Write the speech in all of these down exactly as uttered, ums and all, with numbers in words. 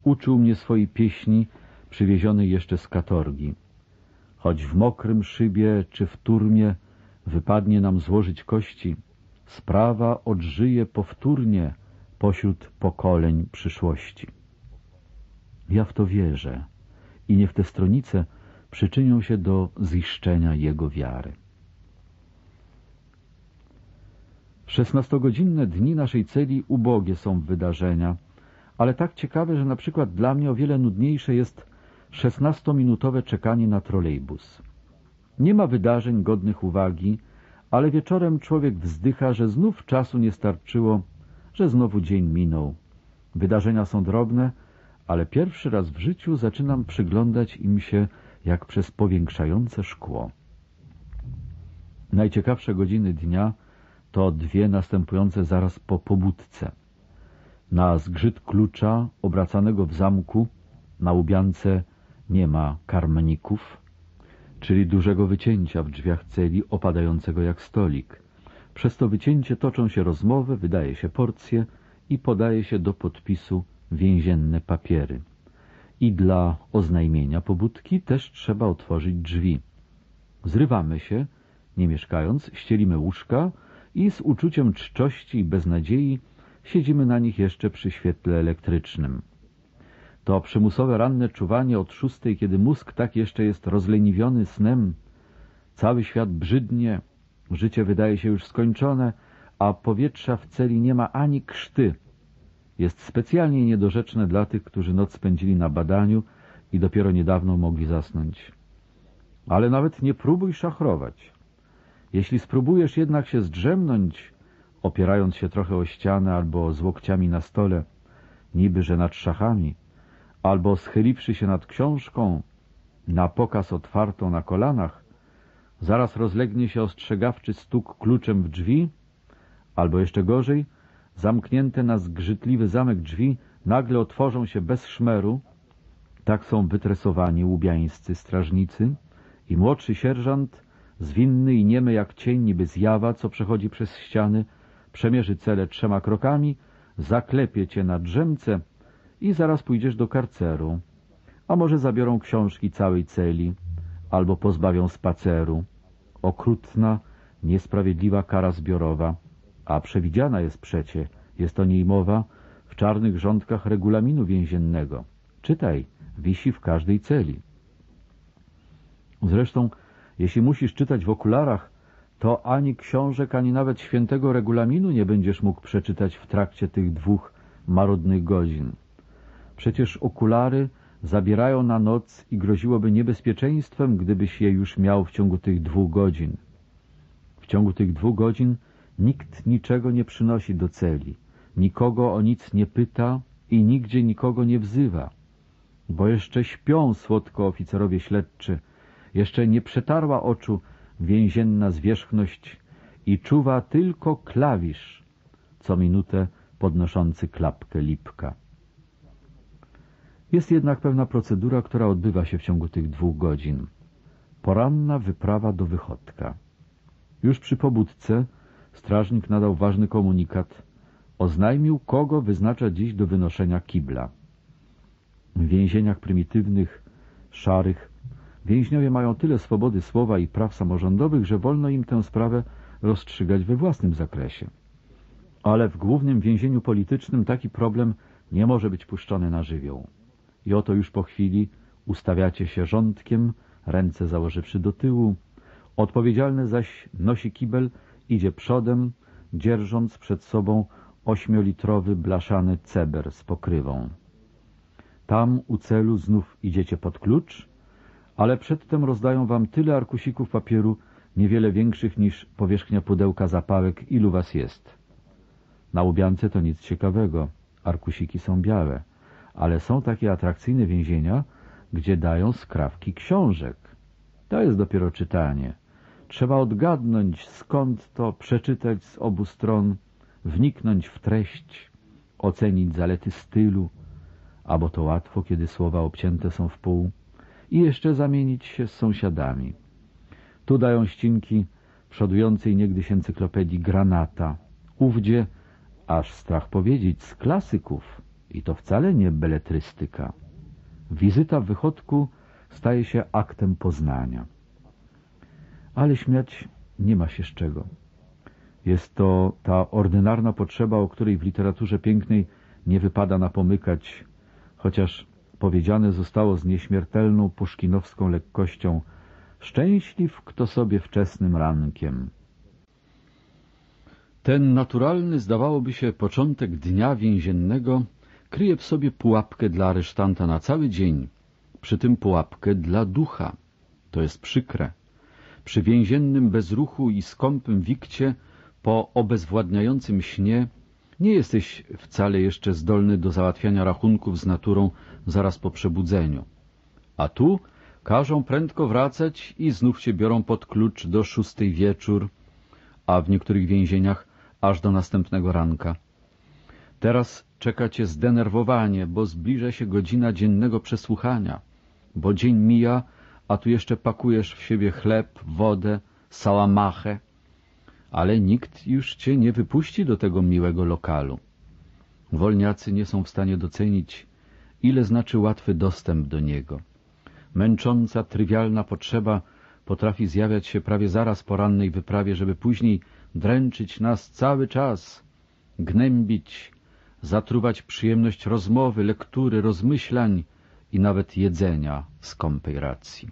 Uczył mnie swojej pieśni, przywiezionej jeszcze z katorgi. Choć w mokrym szybie czy w turmie wypadnie nam złożyć kości, sprawa odżyje powtórnie pośród pokoleń przyszłości. Ja w to wierzę i niech te stronice przyczynią się do ziszczenia jego wiary. Szesnastogodzinne dni naszej celi ubogie są w wydarzenia, ale tak ciekawe, że na przykład dla mnie o wiele nudniejsze jest szesnastominutowe czekanie na trolejbus. Nie ma wydarzeń godnych uwagi, ale wieczorem człowiek wzdycha, że znów czasu nie starczyło, że znowu dzień minął. Wydarzenia są drobne, ale pierwszy raz w życiu zaczynam przyglądać im się jak przez powiększające szkło. Najciekawsze godziny dnia to dwie następujące zaraz po pobudce. Na zgrzyt klucza obracanego w zamku na łubiance nie ma karmników, czyli dużego wycięcia w drzwiach celi opadającego jak stolik. Przez to wycięcie toczą się rozmowy, wydaje się porcje i podaje się do podpisu więzienne papiery. I dla oznajmienia pobudki też trzeba otworzyć drzwi. Zrywamy się, nie mieszkając, ścielimy łóżka i z uczuciem czczości i beznadziei siedzimy na nich jeszcze przy świetle elektrycznym. To przymusowe ranne czuwanie od szóstej, kiedy mózg tak jeszcze jest rozleniwiony snem, cały świat brzydnie, życie wydaje się już skończone, a powietrza w celi nie ma ani krzty, jest specjalnie niedorzeczne dla tych, którzy noc spędzili na badaniu i dopiero niedawno mogli zasnąć. Ale nawet nie próbuj szachrować. Jeśli spróbujesz jednak się zdrzemnąć, opierając się trochę o ścianę albo z łokciami na stole, niby że nad szachami, albo schyliwszy się nad książką, na pokaz otwartą na kolanach, zaraz rozlegnie się ostrzegawczy stuk kluczem w drzwi, albo jeszcze gorzej, zamknięte na zgrzytliwy zamek drzwi nagle otworzą się bez szmeru. Tak są wytresowani łubiańscy strażnicy i młodszy sierżant, zwinny i niemy jak cień niby zjawa, co przechodzi przez ściany, przemierzy cele trzema krokami, zaklepie cię na drzemce i zaraz pójdziesz do karceru. A może zabiorą książki całej celi, albo pozbawią spaceru. Okrutna, niesprawiedliwa kara zbiorowa, a przewidziana jest przecie, jest o niej mowa, w czarnych rządkach regulaminu więziennego. Czytaj, wisi w każdej celi. Zresztą, jeśli musisz czytać w okularach, to ani książek, ani nawet świętego regulaminu nie będziesz mógł przeczytać w trakcie tych dwóch marudnych godzin. Przecież okulary zabierają na noc i groziłoby niebezpieczeństwem, gdybyś je już miał w ciągu tych dwóch godzin. W ciągu tych dwóch godzin nikt niczego nie przynosi do celi, nikogo o nic nie pyta i nigdzie nikogo nie wzywa, bo jeszcze śpią słodko oficerowie śledczy, jeszcze nie przetarła oczu więzienna zwierzchność i czuwa tylko klawisz, co minutę podnoszący klapkę lipka. Jest jednak pewna procedura, która odbywa się w ciągu tych dwóch godzin. Poranna wyprawa do Wychodka. Już przy pobudce strażnik nadał ważny komunikat. Oznajmił, kogo wyznacza dziś do wynoszenia kibla. W więzieniach prymitywnych, szarych, więźniowie mają tyle swobody słowa i praw samorządowych, że wolno im tę sprawę rozstrzygać we własnym zakresie. Ale w głównym więzieniu politycznym taki problem nie może być puszczony na żywioł. I oto już po chwili ustawiacie się rządkiem, ręce założywszy do tyłu. Odpowiedzialny zaś nosi kibel, idzie przodem, dzierżąc przed sobą ośmiolitrowy blaszany ceber z pokrywą. Tam u celu znów idziecie pod klucz, ale przedtem rozdają wam tyle arkusików papieru, niewiele większych niż powierzchnia pudełka zapałek, ilu was jest. Na łubiance to nic ciekawego, arkusiki są białe, ale są takie atrakcyjne więzienia, gdzie dają skrawki książek. To jest dopiero czytanie. Trzeba odgadnąć, skąd to, przeczytać z obu stron, wniknąć w treść, ocenić zalety stylu, a bo to łatwo, kiedy słowa obcięte są w pół, i jeszcze zamienić się z sąsiadami. Tu dają ścinki przodującej niegdyś encyklopedii Granata, ówdzie, aż strach powiedzieć, z klasyków, I to wcale nie beletrystyka. Wizyta w Wychodku staje się aktem poznania. Ale śmiać nie ma się z czego. Jest to ta ordynarna potrzeba, o której w literaturze pięknej nie wypada napomykać, chociaż powiedziane zostało z nieśmiertelną puszkinowską lekkością: szczęśliw, kto sobie wczesnym rankiem. Ten naturalny, zdawałoby się, początek dnia więziennego kryje w sobie pułapkę dla aresztanta na cały dzień, przy tym pułapkę dla ducha. To jest przykre. Przy więziennym bezruchu i skąpym wikcie, po obezwładniającym śnie, nie jesteś wcale jeszcze zdolny do załatwiania rachunków z naturą zaraz po przebudzeniu. A tu każą prędko wracać i znów cię biorą pod klucz do szóstej wieczór, a w niektórych więzieniach aż do następnego ranka. Teraz czeka cię zdenerwowanie, bo zbliża się godzina dziennego przesłuchania, bo dzień mija, a tu jeszcze pakujesz w siebie chleb, wodę, sałamachę, ale nikt już cię nie wypuści do tego miłego lokalu. Wolniacy nie są w stanie docenić, ile znaczy łatwy dostęp do niego. Męcząca, trywialna potrzeba potrafi zjawiać się prawie zaraz po rannej wyprawie, żeby później dręczyć nas cały czas, gnębić, zatruwać przyjemność rozmowy, lektury, rozmyślań i nawet jedzenia skąpej racji.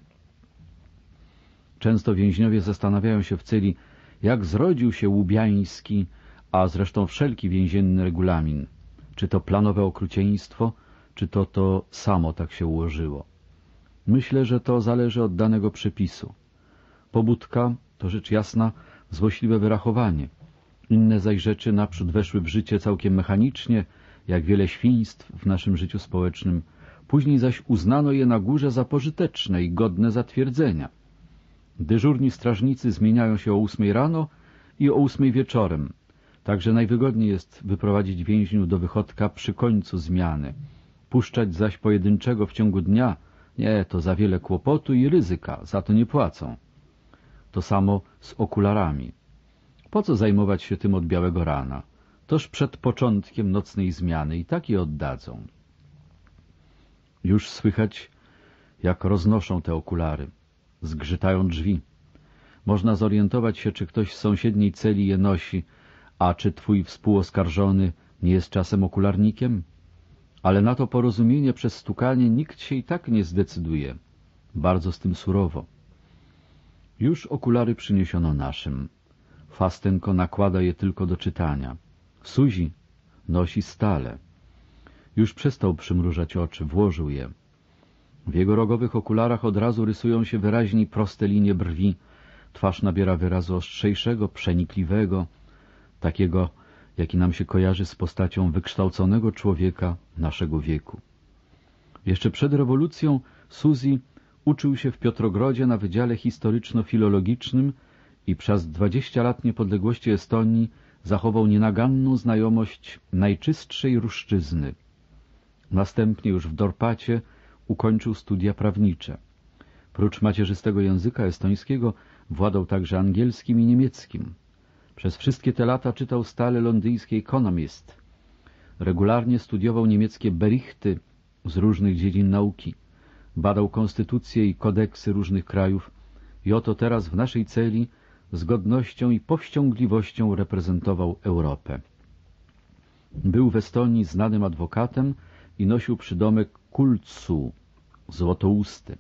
Często więźniowie zastanawiają się w celi, jak zrodził się łubiański, a zresztą wszelki więzienny regulamin. Czy to planowe okrucieństwo, czy to to samo tak się ułożyło. Myślę, że to zależy od danego przepisu. Pobudka to rzecz jasna złośliwe wyrachowanie. Inne zaś rzeczy naprzód weszły w życie całkiem mechanicznie, jak wiele świństw w naszym życiu społecznym. Później zaś uznano je na górze za pożyteczne i godne zatwierdzenia. Dyżurni strażnicy zmieniają się o ósmej rano i o ósmej wieczorem, także najwygodniej jest wyprowadzić więźniów do Wychodka przy końcu zmiany. Puszczać zaś pojedynczego w ciągu dnia, nie, to za wiele kłopotu i ryzyka, za to nie płacą. To samo z okularami. Po co zajmować się tym od białego rana? Toż przed początkiem nocnej zmiany i tak je oddadzą. Już słychać, jak roznoszą te okulary. Zgrzytają drzwi. Można zorientować się, czy ktoś z sąsiedniej celi je nosi, a czy twój współoskarżony nie jest czasem okularnikiem? Ale na to porozumienie przez stukanie nikt się i tak nie zdecyduje. Bardzo z tym surowo. Już okulary przyniesiono naszym. Fastenko nakłada je tylko do czytania. Suzi nosi stale. Już przestał przymrużać oczy, włożył je. W jego rogowych okularach od razu rysują się wyraźnie proste linie brwi. Twarz nabiera wyrazu ostrzejszego, przenikliwego, takiego, jaki nam się kojarzy z postacią wykształconego człowieka naszego wieku. Jeszcze przed rewolucją Suzy uczył się w Piotrogrodzie na Wydziale Historyczno-Filologicznym i przez dwadzieścia lat niepodległości Estonii zachował nienaganną znajomość najczystszej ruszczyzny. Następnie już w Dorpacie ukończył studia prawnicze. Prócz macierzystego języka estońskiego władał także angielskim i niemieckim. Przez wszystkie te lata czytał stale londyńskie Economist. Regularnie studiował niemieckie Berichty z różnych dziedzin nauki. Badał konstytucje i kodeksy różnych krajów i oto teraz w naszej celi z godnością i powściągliwością reprezentował Europę. Był w Estonii znanym adwokatem i nosił przydomek Kulcu, złotousty.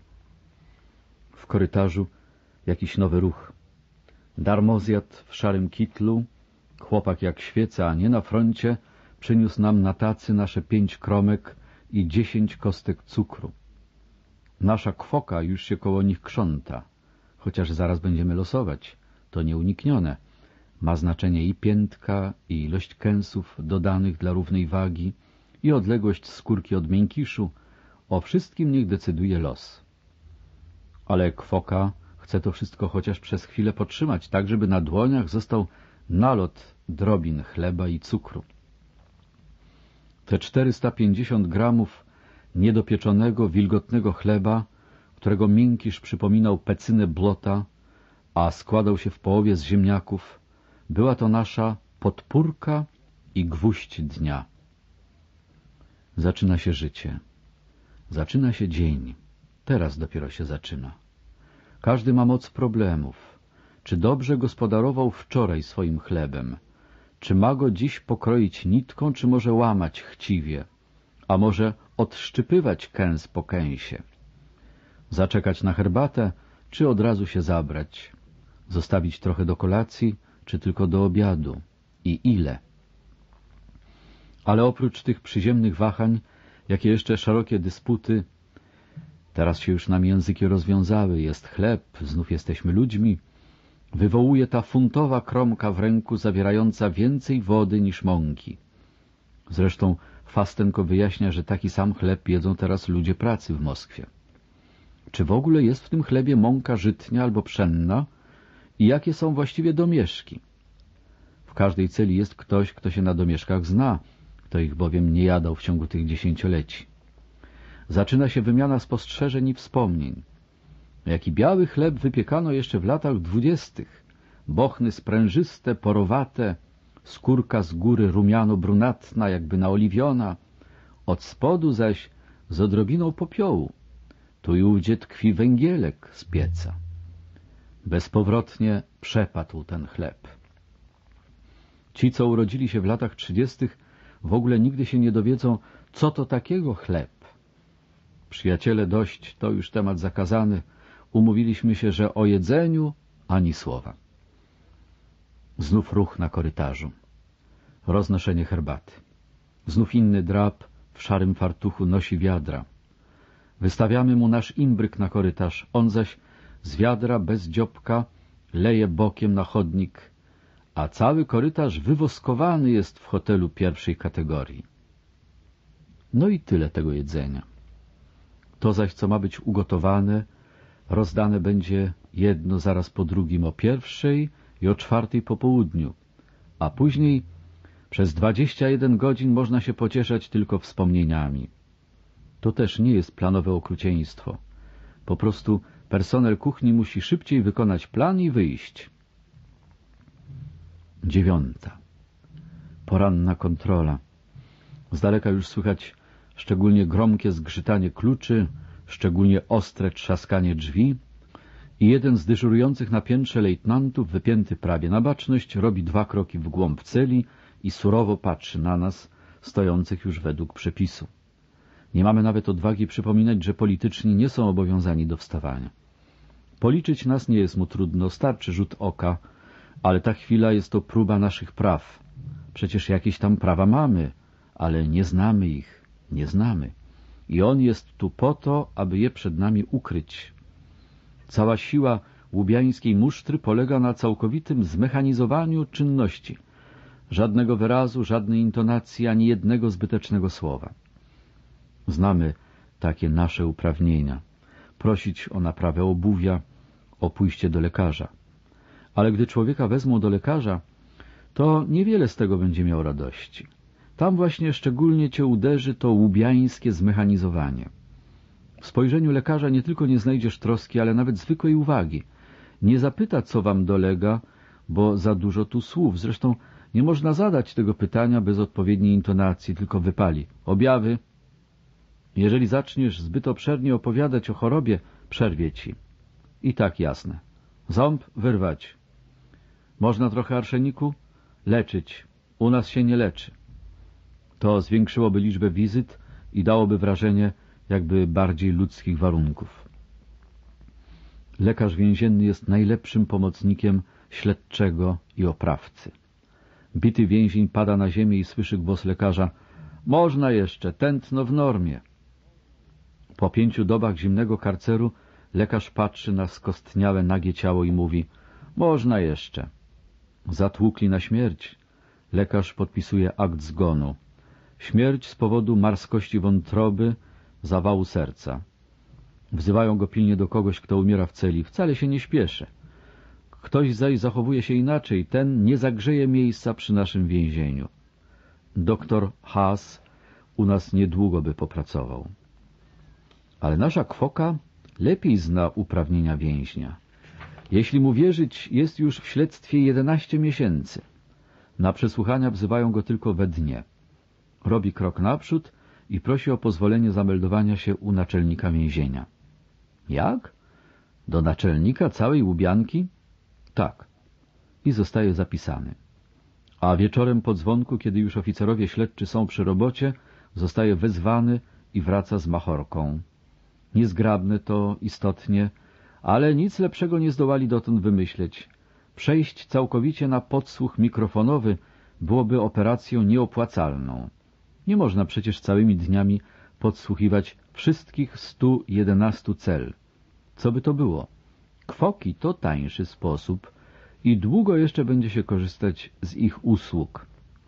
W korytarzu jakiś nowy ruch. Darmozjad w szarym kitlu, chłopak jak świeca, a nie na froncie, przyniósł nam na tacy nasze pięć kromek i dziesięć kostek cukru. Nasza kwoka już się koło nich krząta, chociaż zaraz będziemy losować. To nieuniknione. Ma znaczenie i piętka, i ilość kęsów dodanych dla równej wagi, i odległość skórki od miękiszu. O wszystkim niech decyduje los. Ale kwoka chce to wszystko chociaż przez chwilę podtrzymać, tak żeby na dłoniach został nalot drobin chleba i cukru. Te czterysta pięćdziesiąt gramów niedopieczonego, wilgotnego chleba, którego miękisz przypominał pecynę blota, a składał się w połowie z ziemniaków, była to nasza podpórka i gwóźdź dnia. Zaczyna się życie. Zaczyna się dzień. Teraz dopiero się zaczyna. Każdy ma moc problemów. Czy dobrze gospodarował wczoraj swoim chlebem? Czy ma go dziś pokroić nitką, czy może łamać chciwie? A może odszczypywać kęs po kęsie? Zaczekać na herbatę, czy od razu się zabrać? Zostawić trochę do kolacji, czy tylko do obiadu? I ile? Ale oprócz tych przyziemnych wahań, jakie jeszcze szerokie dysputy, teraz się już nam języki rozwiązały, jest chleb, znów jesteśmy ludźmi, wywołuje ta funtowa kromka w ręku zawierająca więcej wody niż mąki. Zresztą Fastenko wyjaśnia, że taki sam chleb jedzą teraz ludzie pracy w Moskwie. Czy w ogóle jest w tym chlebie mąka żytnia albo pszenna i jakie są właściwie domieszki? W każdej celi jest ktoś, kto się na domieszkach zna, kto ich bowiem nie jadał w ciągu tych dziesięcioleci. Zaczyna się wymiana spostrzeżeń i wspomnień. Jaki biały chleb wypiekano jeszcze w latach dwudziestych. Bochny sprężyste, porowate, skórka z góry rumiano-brunatna, jakby naoliwiona, od spodu zaś z odrobiną popiołu. Tu i ówdzie tkwi węgielek z pieca. Bezpowrotnie przepadł ten chleb. Ci, co urodzili się w latach trzydziestych, w ogóle nigdy się nie dowiedzą, co to takiego chleb. Przyjaciele, dość, to już temat zakazany. Umówiliśmy się, że o jedzeniu ani słowa. Znów ruch na korytarzu. Roznoszenie herbaty. Znów inny drab w szarym fartuchu nosi wiadra. Wystawiamy mu nasz imbryk na korytarz, on zaś z wiadra bez dziobka leje bokiem na chodnik, a cały korytarz wywoskowany jest w hotelu pierwszej kategorii. No i tyle tego jedzenia. To zaś, co ma być ugotowane, rozdane będzie jedno zaraz po drugim o pierwszej i o czwartej po południu, a później przez dwadzieścia jeden godzin można się pocieszać tylko wspomnieniami. To też nie jest planowe okrucieństwo. Po prostu personel kuchni musi szybciej wykonać plan i wyjść. Dziewiąta. Poranna kontrola. Z daleka już słychać szczególnie gromkie zgrzytanie kluczy, szczególnie ostre trzaskanie drzwi i jeden z dyżurujących na piętrze lejtnantów, wypięty prawie na baczność, robi dwa kroki w głąb celi i surowo patrzy na nas, stojących już według przepisu. Nie mamy nawet odwagi przypominać, że polityczni nie są obowiązani do wstawania. Policzyć nas nie jest mu trudno, starczy rzut oka, ale ta chwila jest to próba naszych praw. Przecież jakieś tam prawa mamy, ale nie znamy ich, nie znamy. I on jest tu po to, aby je przed nami ukryć. Cała siła łubiańskiej musztry polega na całkowitym zmechanizowaniu czynności. Żadnego wyrazu, żadnej intonacji, ani jednego zbytecznego słowa. Znamy takie nasze uprawnienia. Prosić o naprawę obuwia, o pójście do lekarza. Ale gdy człowieka wezmą do lekarza, to niewiele z tego będzie miał radości. Tam właśnie szczególnie cię uderzy to łubiańskie zmechanizowanie. W spojrzeniu lekarza nie tylko nie znajdziesz troski, ale nawet zwykłej uwagi. Nie zapyta, co wam dolega, bo za dużo tu słów. Zresztą nie można zadać tego pytania bez odpowiedniej intonacji, tylko wypali. Objawy. Jeżeli zaczniesz zbyt obszernie opowiadać o chorobie, przerwie ci. I tak jasne. Ząb wyrwać. Można trochę arszeniku? Leczyć. U nas się nie leczy. To zwiększyłoby liczbę wizyt i dałoby wrażenie jakby bardziej ludzkich warunków. Lekarz więzienny jest najlepszym pomocnikiem śledczego i oprawcy. Bity więzień pada na ziemię i słyszy głos lekarza: można jeszcze, tętno w normie. Po pięciu dobach zimnego karceru lekarz patrzy na skostniałe, nagie ciało i mówi: można jeszcze. Zatłukli na śmierć. Lekarz podpisuje akt zgonu. Śmierć z powodu marskości wątroby, zawału serca. Wzywają go pilnie do kogoś, kto umiera w celi. Wcale się nie śpieszy. Ktoś zaś zachowuje się inaczej. Ten nie zagrzeje miejsca przy naszym więzieniu. Doktor Haas u nas niedługo by popracował. Ale nasza kwoka lepiej zna uprawnienia więźnia. Jeśli mu wierzyć, jest już w śledztwie jedenaście miesięcy. Na przesłuchania wzywają go tylko we dnie. Robi krok naprzód i prosi o pozwolenie zameldowania się u naczelnika więzienia. Jak? Do naczelnika całej Łubianki? Tak. I zostaje zapisany. A wieczorem po dzwonku, kiedy już oficerowie śledczy są przy robocie, zostaje wezwany i wraca z machorką. Niezgrabne to istotnie, ale nic lepszego nie zdołali dotąd wymyśleć. Przejść całkowicie na podsłuch mikrofonowy byłoby operacją nieopłacalną. Nie można przecież całymi dniami podsłuchiwać wszystkich stu jedenastu cel. Co by to było? Kwoki to tańszy sposób i długo jeszcze będzie się korzystać z ich usług.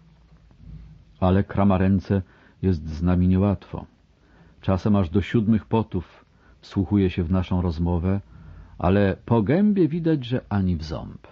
Ale kramaręce jest z nami niełatwo. Czasem aż do siódmych potów wsłuchuje się w naszą rozmowę, ale po gębie widać, że ani w ząb.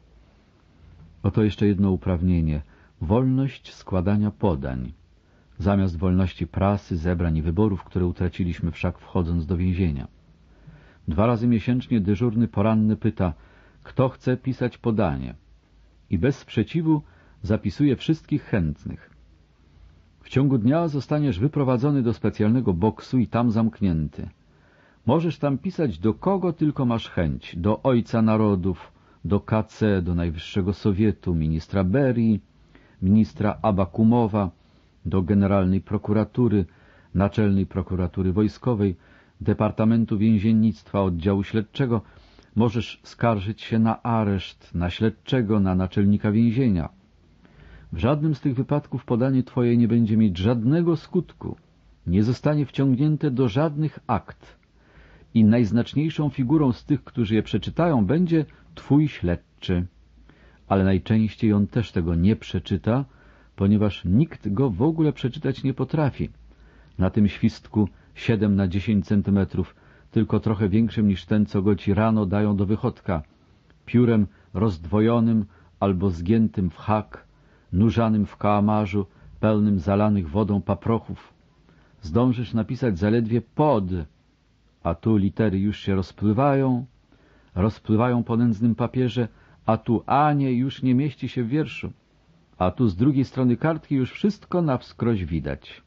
Oto jeszcze jedno uprawnienie — wolność składania podań, zamiast wolności prasy, zebrań i wyborów, które utraciliśmy wszak wchodząc do więzienia. Dwa razy miesięcznie dyżurny poranny pyta, kto chce pisać podanie, i bez sprzeciwu zapisuje wszystkich chętnych. W ciągu dnia zostaniesz wyprowadzony do specjalnego boksu i tam zamknięty. Możesz tam pisać do kogo tylko masz chęć, do Ojca Narodów, do K C, do Najwyższego Sowietu, ministra Berii, ministra Abakumowa, do Generalnej Prokuratury, Naczelnej Prokuratury Wojskowej, Departamentu Więziennictwa, Oddziału Śledczego. Możesz skarżyć się na areszt, na śledczego, na naczelnika więzienia. W żadnym z tych wypadków podanie twoje nie będzie mieć żadnego skutku, nie zostanie wciągnięte do żadnych akt i najznaczniejszą figurą z tych, którzy je przeczytają, będzie twój śledczy. Ale najczęściej on też tego nie przeczyta, ponieważ nikt go w ogóle przeczytać nie potrafi. Na tym świstku siedem na dziesięć centymetrów, tylko trochę większym niż ten, co go ci rano dają do wychodka, piórem rozdwojonym albo zgiętym w hak, nurzanym w kałamarzu, pełnym zalanych wodą paprochów. Zdążysz napisać zaledwie pod, a tu litery już się rozpływają, rozpływają po nędznym papierze, a tu Anie już nie mieści się w wierszu, a tu z drugiej strony kartki już wszystko na wskroś widać.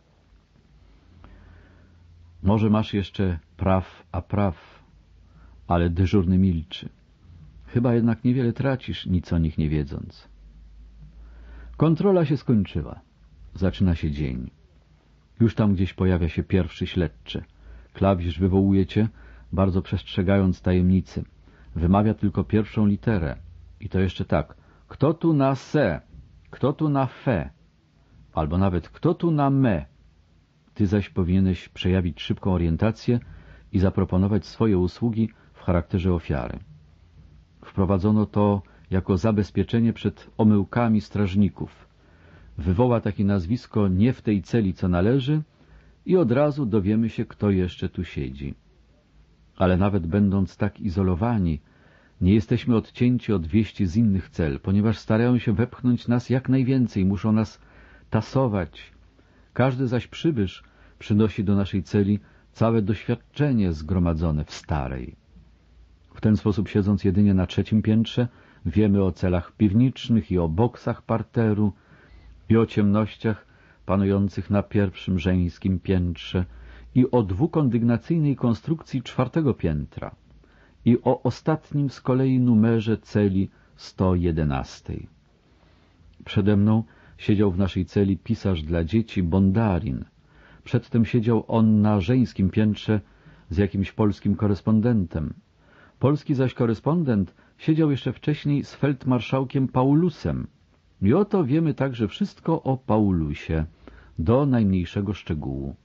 Może masz jeszcze praw a praw, ale dyżurny milczy. Chyba jednak niewiele tracisz, nic o nich nie wiedząc. Kontrola się skończyła. Zaczyna się dzień. Już tam gdzieś pojawia się pierwszy śledczy. Klawisz wywołuje cię, bardzo przestrzegając tajemnicy. Wymawia tylko pierwszą literę. I to jeszcze tak. Kto tu na se? Kto tu na fe? Albo nawet kto tu na me? Ty zaś powinieneś przejawić szybką orientację i zaproponować swoje usługi w charakterze ofiary. Wprowadzono to jako zabezpieczenie przed omyłkami strażników. Wywoła takie nazwisko nie w tej celi, co należy, i od razu dowiemy się, kto jeszcze tu siedzi. Ale nawet będąc tak izolowani, nie jesteśmy odcięci od wieści z innych cel, ponieważ starają się wepchnąć nas jak najwięcej, muszą nas tasować. Każdy zaś przybysz przynosi do naszej celi całe doświadczenie zgromadzone w starej. W ten sposób, siedząc jedynie na trzecim piętrze, wiemy o celach piwniczych i o boksach parteru i o ciemnościach panujących na pierwszym żeńskim piętrze i o dwukondygnacyjnej konstrukcji czwartego piętra i o ostatnim z kolei numerze celi sto jedenastej. Przede mną siedział w naszej celi pisarz dla dzieci Bondarin. Przedtem siedział on na żeńskim piętrze z jakimś polskim korespondentem. Polski zaś korespondent siedział jeszcze wcześniej z feldmarszałkiem Paulusem. I oto wiemy także wszystko o Paulusie, do najmniejszego szczegółu.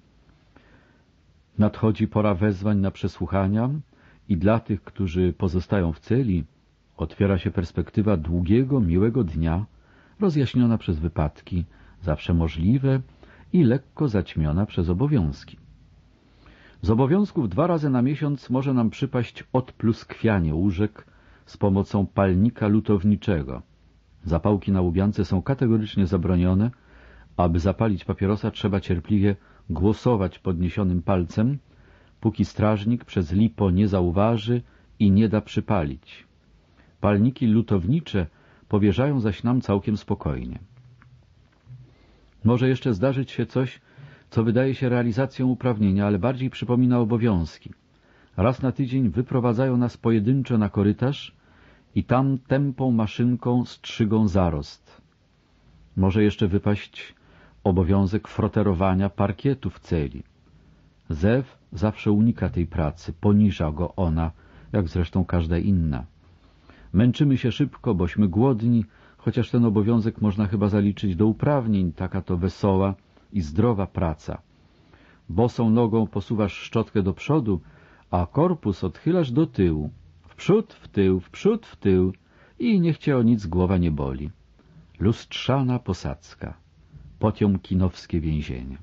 Nadchodzi pora wezwań na przesłuchania i dla tych, którzy pozostają w celi, otwiera się perspektywa długiego, miłego dnia, rozjaśniona przez wypadki, zawsze możliwe i lekko zaćmiona przez obowiązki. Z obowiązków dwa razy na miesiąc może nam przypaść odpluskwianie łóżek z pomocą palnika lutowniczego. Zapałki na łubiance są kategorycznie zabronione. Aby zapalić papierosa, trzeba cierpliwie głosować podniesionym palcem, póki strażnik przez lipo nie zauważy i nie da przypalić. Palniki lutownicze powierzają zaś nam całkiem spokojnie. Może jeszcze zdarzyć się coś, co wydaje się realizacją uprawnienia, ale bardziej przypomina obowiązki. Raz na tydzień wyprowadzają nas pojedynczo na korytarz i tam tępą maszynką strzygą zarost. Może jeszcze wypaść obowiązek froterowania parkietu w celi. Zew zawsze unika tej pracy, poniża go ona, jak zresztą każda inna. Męczymy się szybko, bośmy głodni, chociaż ten obowiązek można chyba zaliczyć do uprawnień, taka to wesoła i zdrowa praca. Bosą nogą posuwasz szczotkę do przodu, a korpus odchylasz do tyłu. W przód, w tył, w przód, w tył i niech cię o nic głowa nie boli. Lustrzana posadzka. Potiomkinowskie więzienie.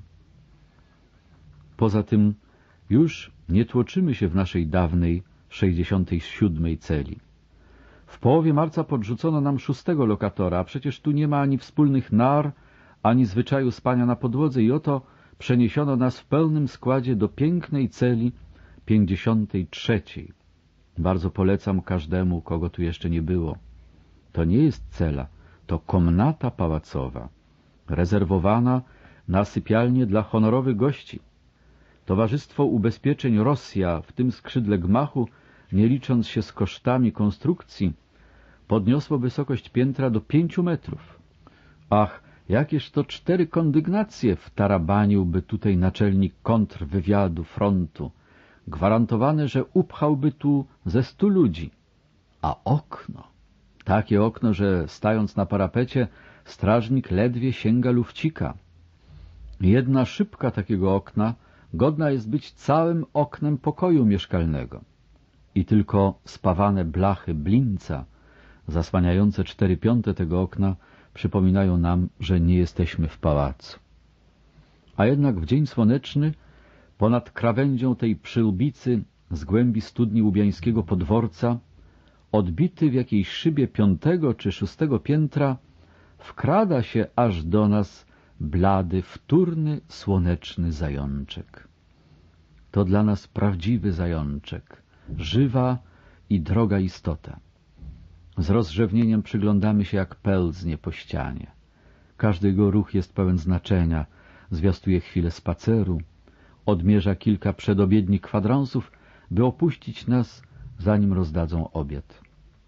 Poza tym już nie tłoczymy się w naszej dawnej, sześćdziesiątej siódmej celi. W połowie marca podrzucono nam szóstego lokatora, a przecież tu nie ma ani wspólnych nar, ani zwyczaju spania na podłodze i oto przeniesiono nas w pełnym składzie do pięknej celi pięćdziesiątej trzeciej. Bardzo polecam każdemu, kogo tu jeszcze nie było. To nie jest cela, to komnata pałacowa, rezerwowana na sypialnię dla honorowych gości. Towarzystwo Ubezpieczeń Rosja w tym skrzydle gmachu, nie licząc się z kosztami konstrukcji, podniosło wysokość piętra do pięciu metrów. Ach, jakież to cztery kondygnacje wtarabaniłby tutaj naczelnik kontrwywiadu frontu. Gwarantowane, że upchałby tu ze stu ludzi. A okno, takie okno, że stając na parapecie, strażnik ledwie sięga lufcika. Jedna szybka takiego okna godna jest być całym oknem pokoju mieszkalnego. I tylko spawane blachy blinca, zasłaniające cztery piąte tego okna, przypominają nam, że nie jesteśmy w pałacu. A jednak w dzień słoneczny, ponad krawędzią tej przylbicy z głębi studni łubiańskiego podworca, odbity w jakiejś szybie piątego czy szóstego piętra, wkrada się aż do nas blady, wtórny, słoneczny zajączek. To dla nas prawdziwy zajączek, żywa i droga istota. Z rozrzewnieniem przyglądamy się, jak pełznie po ścianie. Każdy jego ruch jest pełen znaczenia, zwiastuje chwilę spaceru, odmierza kilka przedobiednich kwadransów, by opuścić nas, zanim rozdadzą obiad.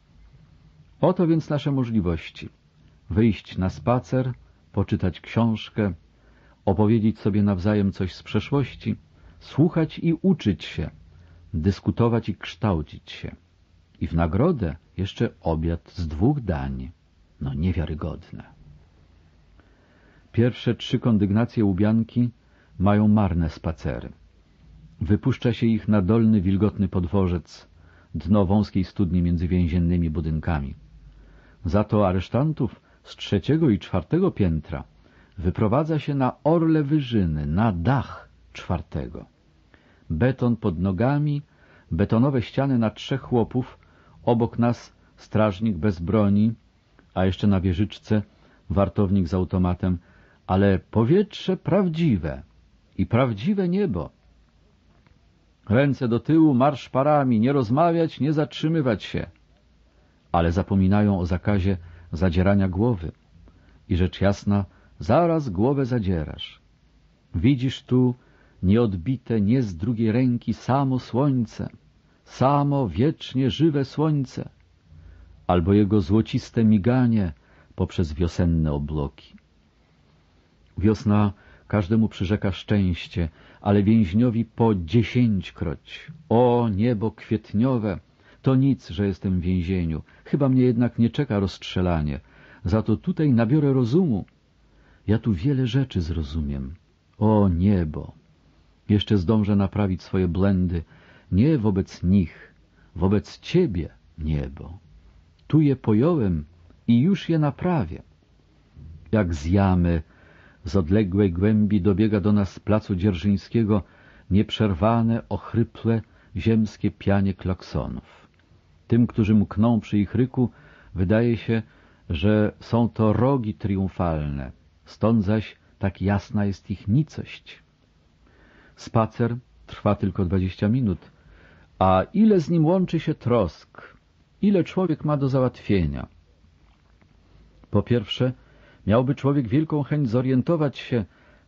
Oto więc nasze możliwości. Wyjść na spacer, poczytać książkę, opowiedzieć sobie nawzajem coś z przeszłości, słuchać i uczyć się, dyskutować i kształcić się. I w nagrodę jeszcze obiad z dwóch dań. No niewiarygodne. Pierwsze trzy kondygnacje łubianki mają marne spacery. Wypuszcza się ich na dolny, wilgotny podworzec, dno wąskiej studni między więziennymi budynkami. Za to aresztantów z trzeciego i czwartego piętra wyprowadza się na orle wyżyny, na dach czwartego. Beton pod nogami, betonowe ściany na trzech chłopów, obok nas strażnik bez broni, a jeszcze na wieżyczce wartownik z automatem, ale powietrze prawdziwe i prawdziwe niebo. Ręce do tyłu, marsz parami, nie rozmawiać, nie zatrzymywać się. Ale zapominają o zakazie zadzierania głowy. I rzecz jasna, zaraz głowę zadzierasz. Widzisz tu nieodbite, nie z drugiej ręki samo słońce, samo wiecznie żywe słońce, albo jego złociste miganie poprzez wiosenne obłoki. Wiosna każdemu przyrzeka szczęście, ale więźniowi po dziesięćkroć. O niebo kwietniowe! To nic, że jestem w więzieniu. Chyba mnie jednak nie czeka rozstrzelanie. Za to tutaj nabiorę rozumu. Ja tu wiele rzeczy zrozumiem. O niebo! Jeszcze zdążę naprawić swoje błędy. Nie wobec nich, wobec Ciebie, niebo. Tu je pojąłem i już je naprawię. Jak z jamy, z odległej głębi dobiega do nas z placu Dzierżyńskiego nieprzerwane, ochryple, ziemskie pianie klaksonów. Tym, którzy mkną przy ich ryku, wydaje się, że są to rogi triumfalne, stąd zaś tak jasna jest ich nicość. Spacer trwa tylko dwadzieścia minut, a ile z nim łączy się trosk, ile człowiek ma do załatwienia. Po pierwsze, miałby człowiek wielką chęć zorientować się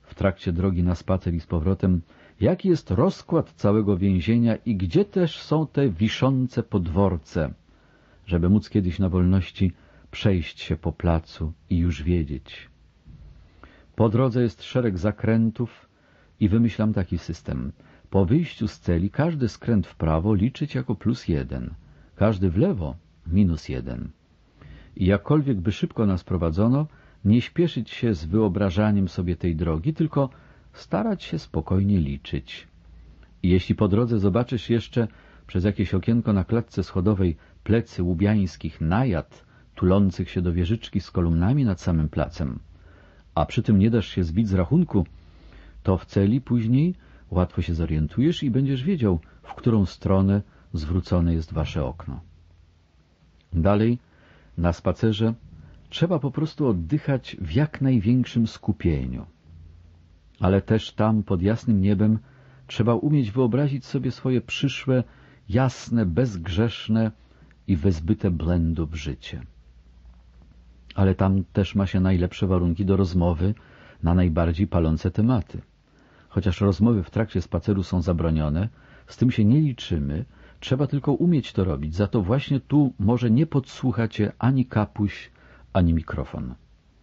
w trakcie drogi na spacer i z powrotem, jaki jest rozkład całego więzienia i gdzie też są te wiszące podworce, żeby móc kiedyś na wolności przejść się po placu i już wiedzieć. Po drodze jest szereg zakrętów i wymyślam taki system. Po wyjściu z celi każdy skręt w prawo liczyć jako plus jeden, każdy w lewo minus jeden. I jakkolwiek by szybko nas prowadzono, nie śpieszyć się z wyobrażaniem sobie tej drogi, tylko starać się spokojnie liczyć. I jeśli po drodze zobaczysz jeszcze przez jakieś okienko na klatce schodowej plecy łubiańskich najad, tulących się do wieżyczki z kolumnami nad samym placem, a przy tym nie dasz się zbić z rachunku, to w celi później łatwo się zorientujesz i będziesz wiedział, w którą stronę zwrócone jest wasze okno. Dalej, na spacerze trzeba po prostu oddychać w jak największym skupieniu. Ale też tam, pod jasnym niebem, trzeba umieć wyobrazić sobie swoje przyszłe, jasne, bezgrzeszne i wyzbyte błędów życie. Ale tam też ma się najlepsze warunki do rozmowy na najbardziej palące tematy. Chociaż rozmowy w trakcie spaceru są zabronione, z tym się nie liczymy, trzeba tylko umieć to robić, za to właśnie tu może nie podsłuchacie ani kapuś, ani mikrofon.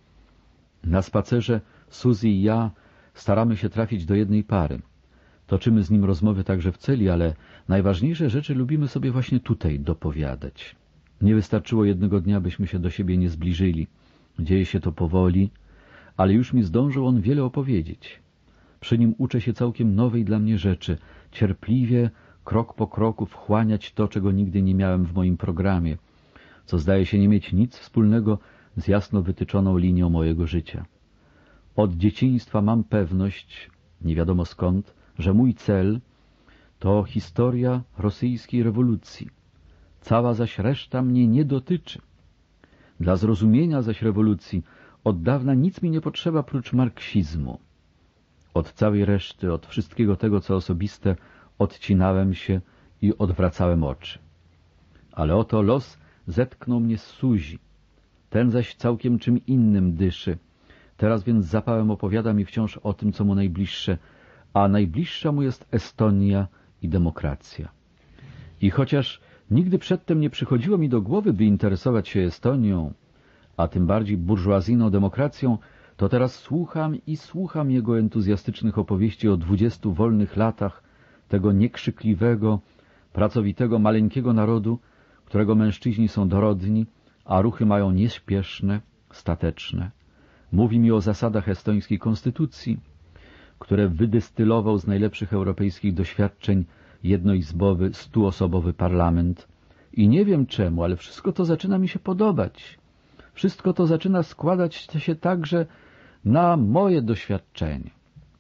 Na spacerze Suzy i ja staramy się trafić do jednej pary. Toczymy z nim rozmowy także w celi, ale najważniejsze rzeczy lubimy sobie właśnie tutaj dopowiadać. Nie wystarczyło jednego dnia, byśmy się do siebie nie zbliżyli. Dzieje się to powoli, ale już mi zdążył on wiele opowiedzieć. Przy nim uczę się całkiem nowej dla mnie rzeczy, cierpliwie, krok po kroku wchłaniać to, czego nigdy nie miałem w moim programie, co zdaje się nie mieć nic wspólnego z jasno wytyczoną linią mojego życia. Od dzieciństwa mam pewność, nie wiadomo skąd, że mój cel to historia rosyjskiej rewolucji. Cała zaś reszta mnie nie dotyczy. Dla zrozumienia zaś rewolucji od dawna nic mi nie potrzeba prócz marksizmu. Od całej reszty, od wszystkiego tego, co osobiste, odcinałem się i odwracałem oczy. Ale oto los zetknął mnie z Suzi. Ten zaś całkiem czym innym dyszy. Teraz więc z zapałem opowiada mi wciąż o tym, co mu najbliższe, a najbliższa mu jest Estonia i demokracja. I chociaż nigdy przedtem nie przychodziło mi do głowy, by interesować się Estonią, a tym bardziej burżuazyjną demokracją, to teraz słucham i słucham jego entuzjastycznych opowieści o dwudziestu wolnych latach tego niekrzykliwego, pracowitego, maleńkiego narodu, którego mężczyźni są dorodni, a ruchy mają nieśpieszne, stateczne. Mówi mi o zasadach estońskiej konstytucji, które wydestylował z najlepszych europejskich doświadczeń jednoizbowy, stuosobowy parlament. I nie wiem czemu, ale wszystko to zaczyna mi się podobać. Wszystko to zaczyna składać się także na moje doświadczenie.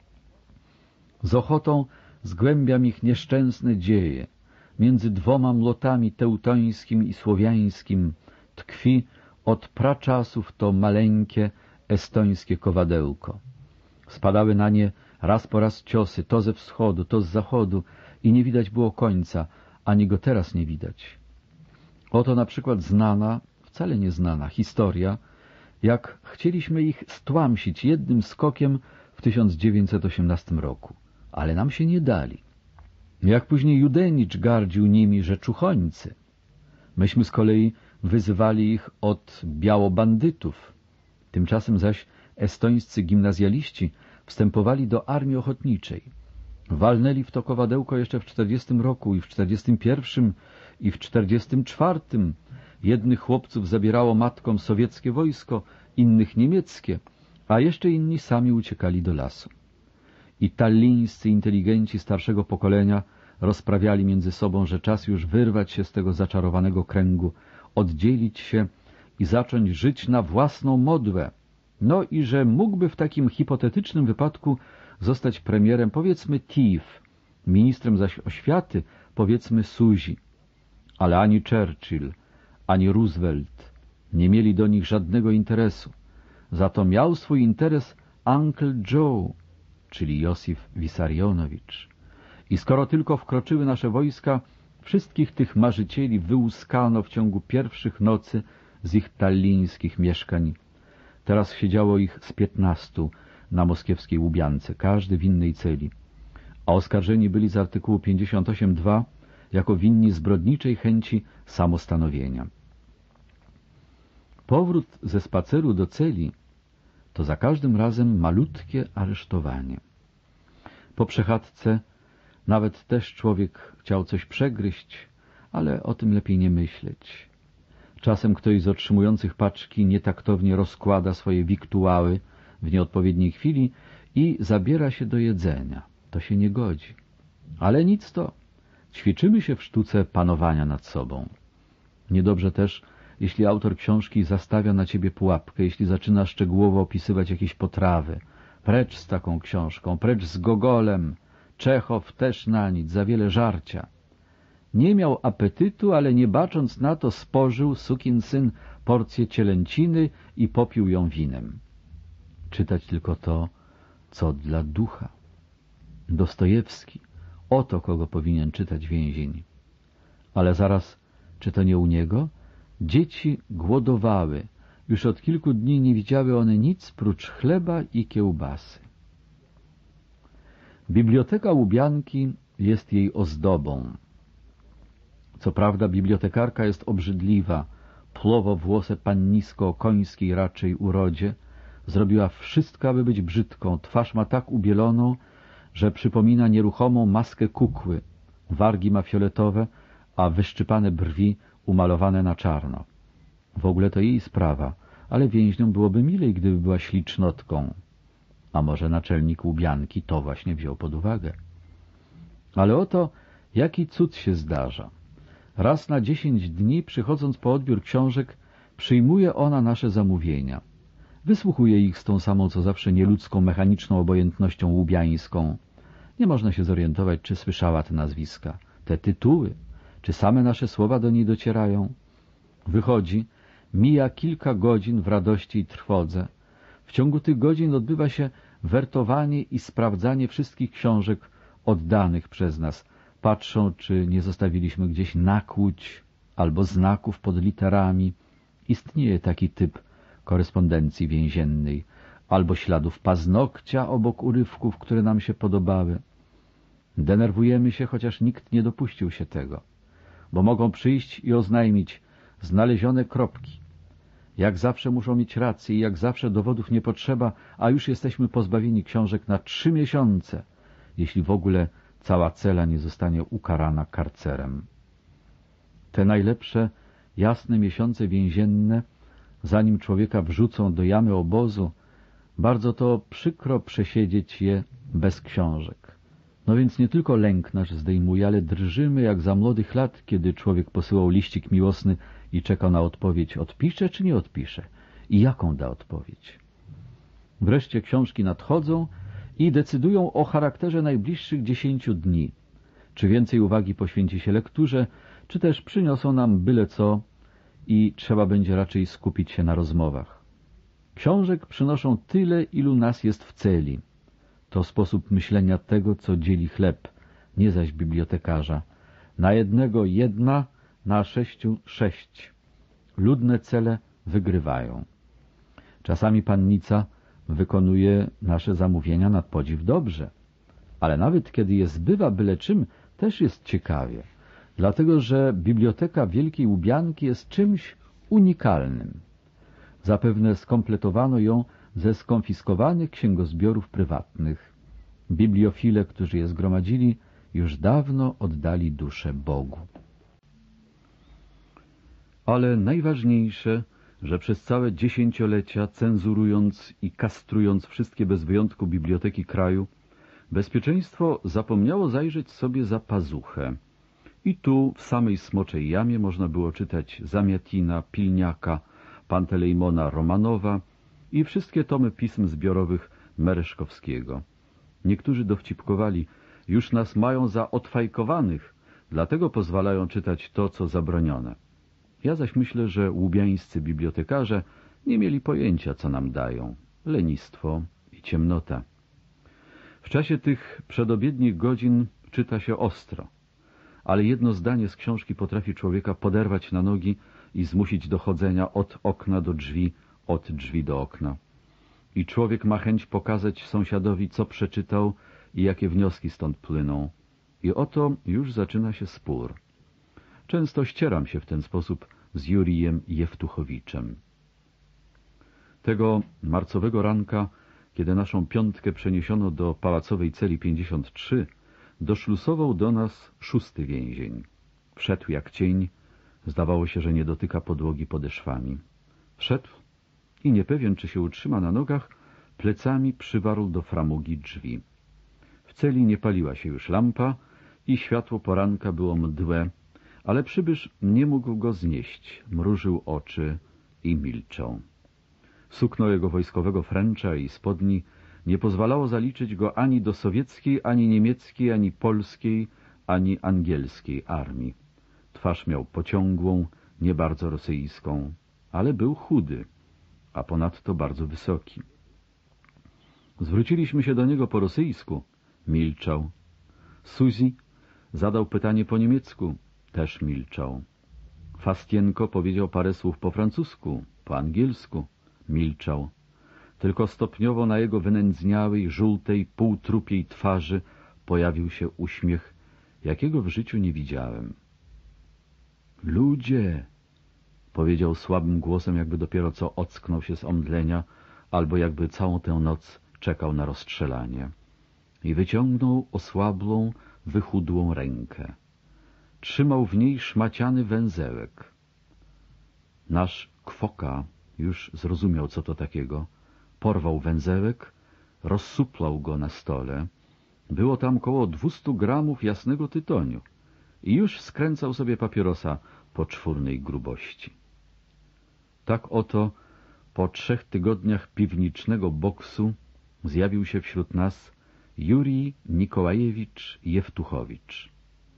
Z ochotą zgłębiam ich nieszczęsne dzieje. Między dwoma młotami teutońskim i słowiańskim tkwi od praczasów to maleńkie estońskie kowadełko. Spadały na nie raz po raz ciosy, to ze wschodu, to z zachodu i nie widać było końca, ani go teraz nie widać. Oto na przykład znana, wcale nieznana historia, jak chcieliśmy ich stłamsić jednym skokiem w tysiąc dziewięćset osiemnastym roku, ale nam się nie dali. Jak później Judenicz gardził nimi, że czuchońcy. Myśmy z kolei wyzywali ich od białobandytów. Tymczasem zaś estońscy gimnazjaliści wstępowali do armii ochotniczej. Walnęli w to kowadełko jeszcze w czterdziestym roku i w czterdziestym pierwszym i w czterdziestym czwartym. Jednych chłopców zabierało matkom sowieckie wojsko, innych niemieckie, a jeszcze inni sami uciekali do lasu. I tallińscy inteligenci starszego pokolenia rozprawiali między sobą, że czas już wyrwać się z tego zaczarowanego kręgu, oddzielić się i zacząć żyć na własną modłę. No i że mógłby w takim hipotetycznym wypadku zostać premierem, powiedzmy, Tief, ministrem zaś oświaty, powiedzmy, Suzi. Ale ani Churchill, ani Roosevelt nie mieli do nich żadnego interesu. Za to miał swój interes Uncle Joe, czyli Josif Wissarionowicz. I skoro tylko wkroczyły nasze wojska, wszystkich tych marzycieli wyłuskano w ciągu pierwszych nocy z ich tallińskich mieszkań. Teraz siedziało ich z piętnastu, na moskiewskiej Łubiance, każdy w innej celi, a oskarżeni byli z artykułu pięćdziesiąt osiem dwa jako winni zbrodniczej chęci samostanowienia. Powrót ze spaceru do celi to za każdym razem malutkie aresztowanie. Po przechadzce nawet też człowiek chciał coś przegryźć, ale o tym lepiej nie myśleć. Czasem ktoś z otrzymujących paczki nietaktownie rozkłada swoje wiktuały w nieodpowiedniej chwili i zabiera się do jedzenia. To się nie godzi. Ale nic to. Ćwiczymy się w sztuce panowania nad sobą. Niedobrze też, jeśli autor książki zastawia na ciebie pułapkę, jeśli zaczyna szczegółowo opisywać jakieś potrawy. Precz z taką książką, precz z Gogolem. Czechow też na nic, za wiele żarcia. Nie miał apetytu, ale nie bacząc na to spożył, sukinsyn, porcję cielęciny i popił ją winem. Czytać tylko to, co dla ducha. Dostojewski, oto kogo powinien czytać więzień. Ale zaraz, czy to nie u niego? Dzieci głodowały. Już od kilku dni nie widziały one nic prócz chleba i kiełbasy. Biblioteka Łubianki jest jej ozdobą. Co prawda bibliotekarka jest obrzydliwa, płowowłose pannisko o końskiej raczej urodzie, zrobiła wszystko, aby być brzydką. Twarz ma tak ubieloną, że przypomina nieruchomą maskę kukły. Wargi ma fioletowe, a wyszczypane brwi umalowane na czarno. W ogóle to jej sprawa, ale więźniom byłoby milej, gdyby była ślicznotką. A może naczelnik Łubianki to właśnie wziął pod uwagę. Ale oto jaki cud się zdarza. Raz na dziesięć dni, przychodząc po odbiór książek, przyjmuje ona nasze zamówienia. Wysłuchuje ich z tą samą, co zawsze nieludzką, mechaniczną obojętnością łubiańską. Nie można się zorientować, czy słyszała te nazwiska, te tytuły, czy same nasze słowa do niej docierają. Wychodzi, mija kilka godzin w radości i trwodze. W ciągu tych godzin odbywa się wertowanie i sprawdzanie wszystkich książek oddanych przez nas. Patrzą, czy nie zostawiliśmy gdzieś nakłuć albo znaków pod literami. Istnieje taki typ korespondencji więziennej, albo śladów paznokcia obok urywków, które nam się podobały. Denerwujemy się, chociaż nikt nie dopuścił się tego, bo mogą przyjść i oznajmić znalezione kropki. Jak zawsze muszą mieć rację i jak zawsze dowodów nie potrzeba, a już jesteśmy pozbawieni książek na trzy miesiące, jeśli w ogóle cała cela nie zostanie ukarana karcerem. Te najlepsze, jasne miesiące więzienne, zanim człowieka wrzucą do jamy obozu, bardzo to przykro przesiedzieć je bez książek. No więc nie tylko lęk nasz zdejmuje, ale drżymy jak za młodych lat, kiedy człowiek posyłał liścik miłosny i czekał na odpowiedź, odpisze czy nie odpisze i jaką da odpowiedź. Wreszcie książki nadchodzą i decydują o charakterze najbliższych dziesięciu dni. Czy więcej uwagi poświęci się lekturze, czy też przyniosą nam byle co i trzeba będzie raczej skupić się na rozmowach. Książek przynoszą tyle, ilu nas jest w celi. To sposób myślenia tego, co dzieli chleb, nie zaś bibliotekarza. Na jednego jedna, na sześciu sześć. Ludne cele wygrywają. Czasami pannica wykonuje nasze zamówienia nad podziw dobrze, ale nawet kiedy je zbywa byle czym, też jest ciekawie, dlatego że biblioteka Wielkiej Łubianki jest czymś unikalnym. Zapewne skompletowano ją ze skonfiskowanych księgozbiorów prywatnych. Bibliofile, którzy je zgromadzili, już dawno oddali duszę Bogu. Ale najważniejsze, że przez całe dziesięciolecia, cenzurując i kastrując wszystkie bez wyjątku biblioteki kraju, bezpieczeństwo zapomniało zajrzeć sobie za pazuchę. I tu, w samej Smoczej Jamie, można było czytać Zamiatina, Pilniaka, Pantelejmona Romanowa i wszystkie tomy pism zbiorowych Mereszkowskiego. Niektórzy dowcipkowali, już nas mają za odfajkowanych, dlatego pozwalają czytać to, co zabronione. Ja zaś myślę, że łubiańscy bibliotekarze nie mieli pojęcia, co nam dają. Lenistwo i ciemnota. W czasie tych przedobiednich godzin czyta się ostro, ale jedno zdanie z książki potrafi człowieka poderwać na nogi i zmusić do chodzenia od okna do drzwi, od drzwi do okna. i człowiek ma chęć pokazać sąsiadowi, co przeczytał i jakie wnioski stąd płyną. I oto już zaczyna się spór. Często ścieram się w ten sposób z Jurijem Jewtuchowiczem. Tego marcowego ranka, kiedy naszą piątkę przeniesiono do pałacowej celi pięćdziesiąt trzy, doszlusował do nas szósty więzień. Wszedł jak cień, zdawało się, że nie dotyka podłogi podeszwami. Wszedł i niepewien, czy się utrzyma na nogach, plecami przywarł do framugi drzwi. W celi nie paliła się już lampa i światło poranka było mdłe, ale przybysz nie mógł go znieść, mrużył oczy i milczał. Sukno jego wojskowego fręcza i spodni nie pozwalało zaliczyć go ani do sowieckiej, ani niemieckiej, ani polskiej, ani angielskiej armii. Twarz miał pociągłą, nie bardzo rosyjską, ale był chudy, a ponadto bardzo wysoki. Zwróciliśmy się do niego po rosyjsku, milczał. Suzi zadał pytanie po niemiecku, też milczał. Fastienko powiedział parę słów po francusku, po angielsku, milczał. Tylko stopniowo na jego wynędzniałej, żółtej, półtrupiej twarzy pojawił się uśmiech, jakiego w życiu nie widziałem. Ludzie, powiedział słabym głosem, jakby dopiero co ocknął się z omdlenia, albo jakby całą tę noc czekał na rozstrzelanie. I wyciągnął osłabłą, wychudłą rękę. Trzymał w niej szmaciany węzełek. Nasz kwoka już zrozumiał, co to takiego. Porwał węzełek, rozsuplał go na stole. Było tam koło dwustu gramów jasnego tytoniu i już skręcał sobie papierosa po czwórnej grubości. Tak oto po trzech tygodniach piwnicznego boksu zjawił się wśród nas Jurij Nikołajewicz Jewtuchowicz.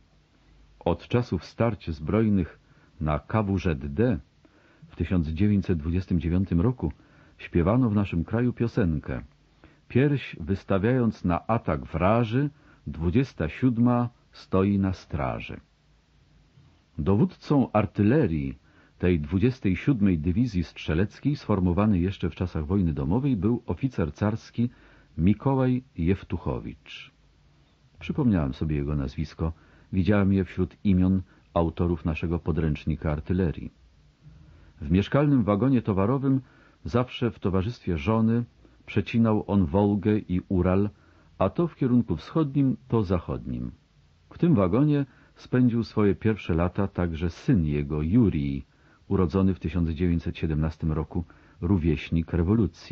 Od czasów starć zbrojnych na K W Z D w tysiąc dziewięćset dwudziestym dziewiątym roku śpiewano w naszym kraju piosenkę: pierś wystawiając na atak wraży, dwudziesta siódma stoi na straży. Dowódcą artylerii tej dwudziestej siódmej Dywizji Strzeleckiej, sformowany jeszcze w czasach wojny domowej, był oficer carski Mikołaj Jewtuchowicz. Przypomniałem sobie jego nazwisko, widziałem je wśród imion autorów naszego podręcznika artylerii. W mieszkalnym wagonie towarowym, zawsze w towarzystwie żony, przecinał on Wołgę i Ural, a to w kierunku wschodnim, to zachodnim. W tym wagonie spędził swoje pierwsze lata także syn jego, Jurij, urodzony w tysiąc dziewięćset siedemnastym roku, rówieśnik rewolucji.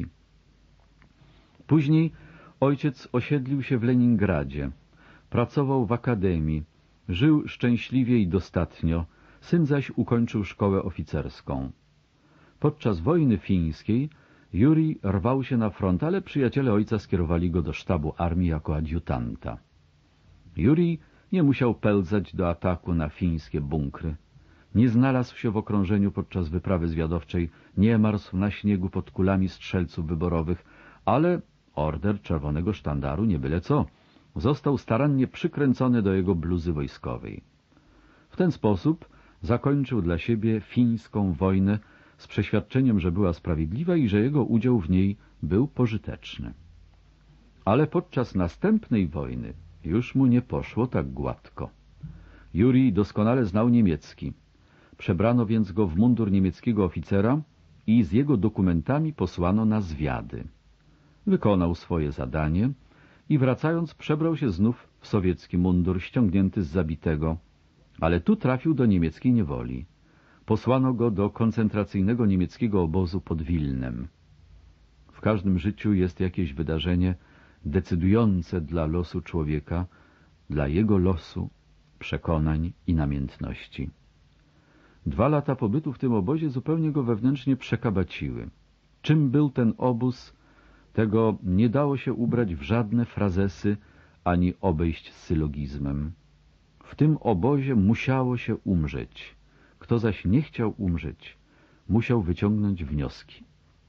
Później ojciec osiedlił się w Leningradzie, pracował w akademii, żył szczęśliwie i dostatnio, syn zaś ukończył szkołę oficerską. Podczas wojny fińskiej Jurij rwał się na front, ale przyjaciele ojca skierowali go do sztabu armii jako adiutanta. Jurij nie musiał pełzać do ataku na fińskie bunkry. Nie znalazł się w okrążeniu podczas wyprawy zwiadowczej, nie marsł na śniegu pod kulami strzelców wyborowych, ale order Czerwonego Sztandaru, nie byle co, został starannie przykręcony do jego bluzy wojskowej. W ten sposób zakończył dla siebie fińską wojnę z przeświadczeniem, że była sprawiedliwa i że jego udział w niej był pożyteczny. Ale podczas następnej wojny już mu nie poszło tak gładko. Jurij doskonale znał niemiecki. Przebrano więc go w mundur niemieckiego oficera i z jego dokumentami posłano na zwiady. Wykonał swoje zadanie i wracając przebrał się znów w sowiecki mundur ściągnięty z zabitego, ale tu trafił do niemieckiej niewoli. Posłano go do koncentracyjnego niemieckiego obozu pod Wilnem. W każdym życiu jest jakieś wydarzenie decydujące dla losu człowieka, dla jego losu, przekonań i namiętności. Dwa lata pobytu w tym obozie zupełnie go wewnętrznie przekabaciły. Czym był ten obóz, tego nie dało się ubrać w żadne frazesy ani obejść sylogizmem. W tym obozie musiało się umrzeć. Kto zaś nie chciał umrzeć, musiał wyciągnąć wnioski.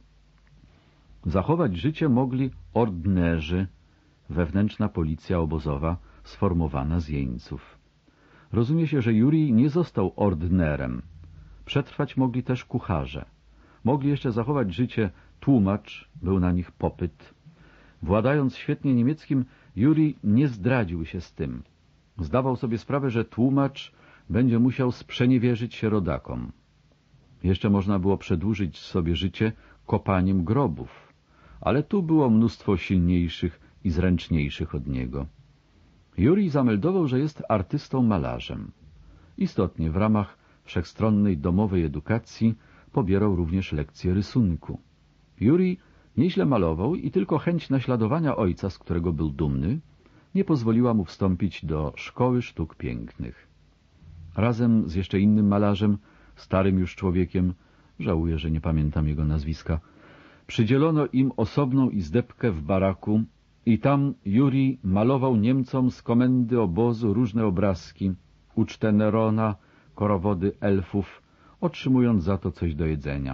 Zachować życie mogli ordnerzy, wewnętrzna policja obozowa sformowana z jeńców. Rozumie się, że Jurij nie został ordnerem. Przetrwać mogli też kucharze. Mogli jeszcze zachować życie tłumacz, był na nich popyt. Władając świetnie niemieckim, Jurij nie zdradził się z tym. Zdawał sobie sprawę, że tłumacz będzie musiał sprzeniewierzyć się rodakom. Jeszcze można było przedłużyć sobie życie kopaniem grobów, ale tu było mnóstwo silniejszych i zręczniejszych od niego. Jurij zameldował, że jest artystą malarzem. Istotnie w ramach wszechstronnej domowej edukacji pobierał również lekcje rysunku. Jurij nieźle malował i tylko chęć naśladowania ojca, z którego był dumny, nie pozwoliła mu wstąpić do szkoły sztuk pięknych. Razem z jeszcze innym malarzem, starym już człowiekiem, żałuję, że nie pamiętam jego nazwiska, przydzielono im osobną izdebkę w baraku i tam Jurij malował Niemcom z komendy obozu różne obrazki, ucztę Nerona, korowody elfów, otrzymując za to coś do jedzenia.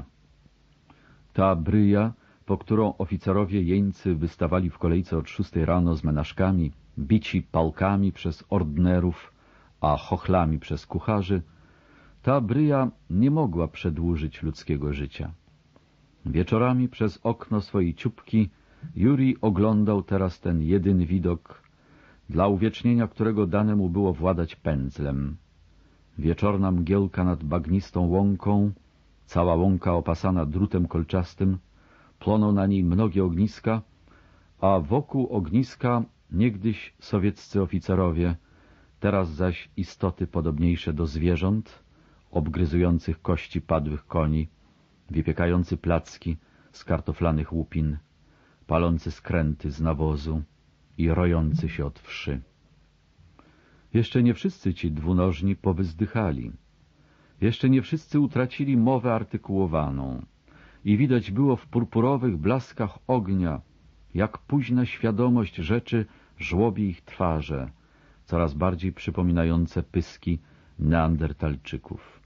Ta bryja, po którą oficerowie jeńcy wystawali w kolejce od szóstej rano z menażkami, bici palkami przez ordnerów, a chochlami przez kucharzy, ta bryja nie mogła przedłużyć ludzkiego życia. Wieczorami przez okno swojej ciupki Jurij oglądał teraz ten jedyny widok, dla uwiecznienia którego dane mu było władać pędzlem. Wieczorna mgiełka nad bagnistą łąką, cała łąka opasana drutem kolczastym, płoną na niej mnogie ogniska, a wokół ogniska niegdyś sowieccy oficerowie, teraz zaś istoty podobniejsze do zwierząt, obgryzujących kości padłych koni, wypiekający placki z kartoflanych łupin, palący skręty z nawozu i rojący się od wszy. Jeszcze nie wszyscy ci dwunożni powyzdychali. Jeszcze nie wszyscy utracili mowę artykułowaną i widać było w purpurowych blaskach ognia, jak późna świadomość rzeczy żłobi ich twarze, coraz bardziej przypominające pyski neandertalczyków.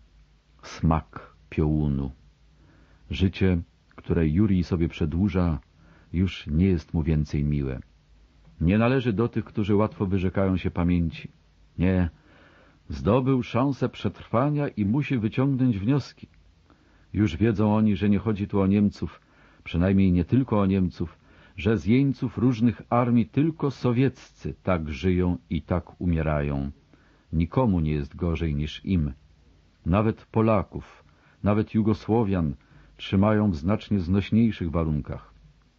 Smak piołunu. Życie, które Jurij sobie przedłuża, już nie jest mu więcej miłe. Nie należy do tych, którzy łatwo wyrzekają się pamięci. Nie, zdobył szansę przetrwania i musi wyciągnąć wnioski. Już wiedzą oni, że nie chodzi tu o Niemców, przynajmniej nie tylko o Niemców, że z jeńców różnych armii tylko sowieccy tak żyją i tak umierają. Nikomu nie jest gorzej niż im. Nawet Polaków, nawet Jugosłowian trzymają w znacznie znośniejszych warunkach.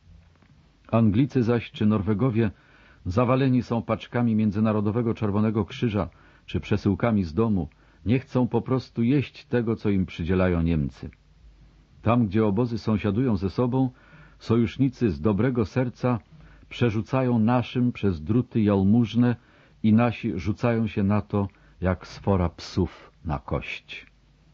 Anglicy zaś czy Norwegowie zawaleni są paczkami Międzynarodowego Czerwonego Krzyża czy przesyłkami z domu, nie chcą po prostu jeść tego, co im przydzielają Niemcy. Tam, gdzie obozy sąsiadują ze sobą, sojusznicy z dobrego serca przerzucają naszym przez druty jałmużnę i nasi rzucają się na to, jak swora psów na kość.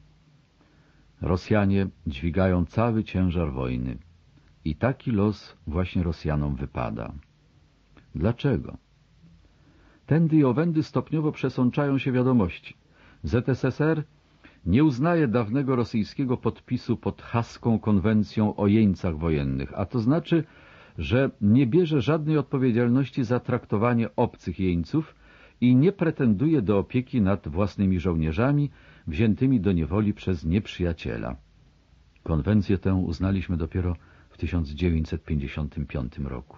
Rosjanie dźwigają cały ciężar wojny i taki los właśnie Rosjanom wypada. Dlaczego? Tędy i owędy stopniowo przesączają się wiadomości. Z S S R nie uznaje dawnego rosyjskiego podpisu pod haską konwencją o jeńcach wojennych, a to znaczy, że nie bierze żadnej odpowiedzialności za traktowanie obcych jeńców i nie pretenduje do opieki nad własnymi żołnierzami wziętymi do niewoli przez nieprzyjaciela. Konwencję tę uznaliśmy dopiero w tysiąc dziewięćset pięćdziesiątym piątym roku.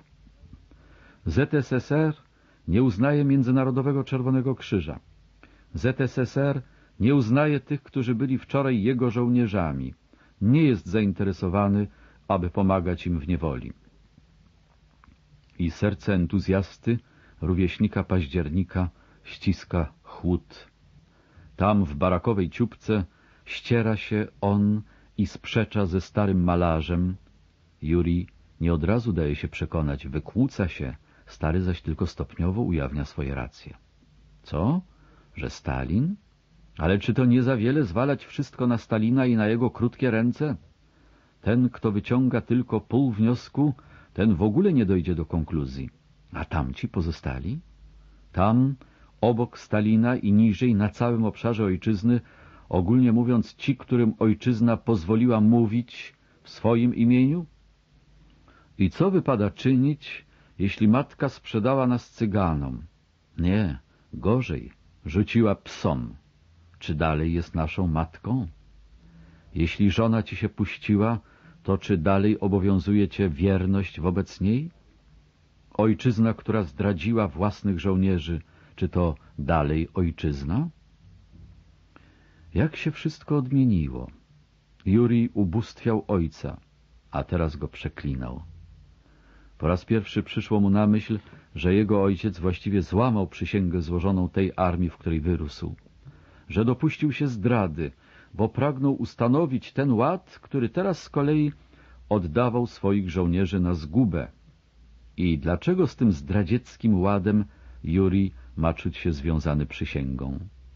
Z S S R nie uznaje Międzynarodowego Czerwonego Krzyża. Z S S R nie uznaje tych, którzy byli wczoraj jego żołnierzami. Nie jest zainteresowany, aby pomagać im w niewoli. I serce entuzjasty, rówieśnika października, ściska chłód. Tam w barakowej ciupce ściera się on i sprzecza ze starym malarzem. Jurij nie od razu daje się przekonać, wykłóca się, stary zaś tylko stopniowo ujawnia swoje racje. Co? Że Stalin? Ale czy to nie za wiele zwalać wszystko na Stalina i na jego krótkie ręce? Ten, kto wyciąga tylko pół wniosku, ten w ogóle nie dojdzie do konkluzji. A tamci pozostali? Tam, obok Stalina i niżej na całym obszarze ojczyzny, ogólnie mówiąc ci, którym ojczyzna pozwoliła mówić w swoim imieniu? I co wypada czynić, jeśli matka sprzedała nas cyganom? Nie, gorzej, rzuciła psom. Czy dalej jest naszą matką? Jeśli żona ci się puściła, to czy dalej obowiązuje cię wierność wobec niej? Ojczyzna, która zdradziła własnych żołnierzy, czy to dalej ojczyzna? Jak się wszystko odmieniło. Jurij ubóstwiał ojca, a teraz go przeklinał. Po raz pierwszy przyszło mu na myśl, że jego ojciec właściwie złamał przysięgę złożoną tej armii, w której wyrósł, że dopuścił się zdrady, bo pragnął ustanowić ten ład, który teraz z kolei oddawał swoich żołnierzy na zgubę. I dlaczego z tym zdradzieckim ładem Jurij ma czuć się związany przysięgą?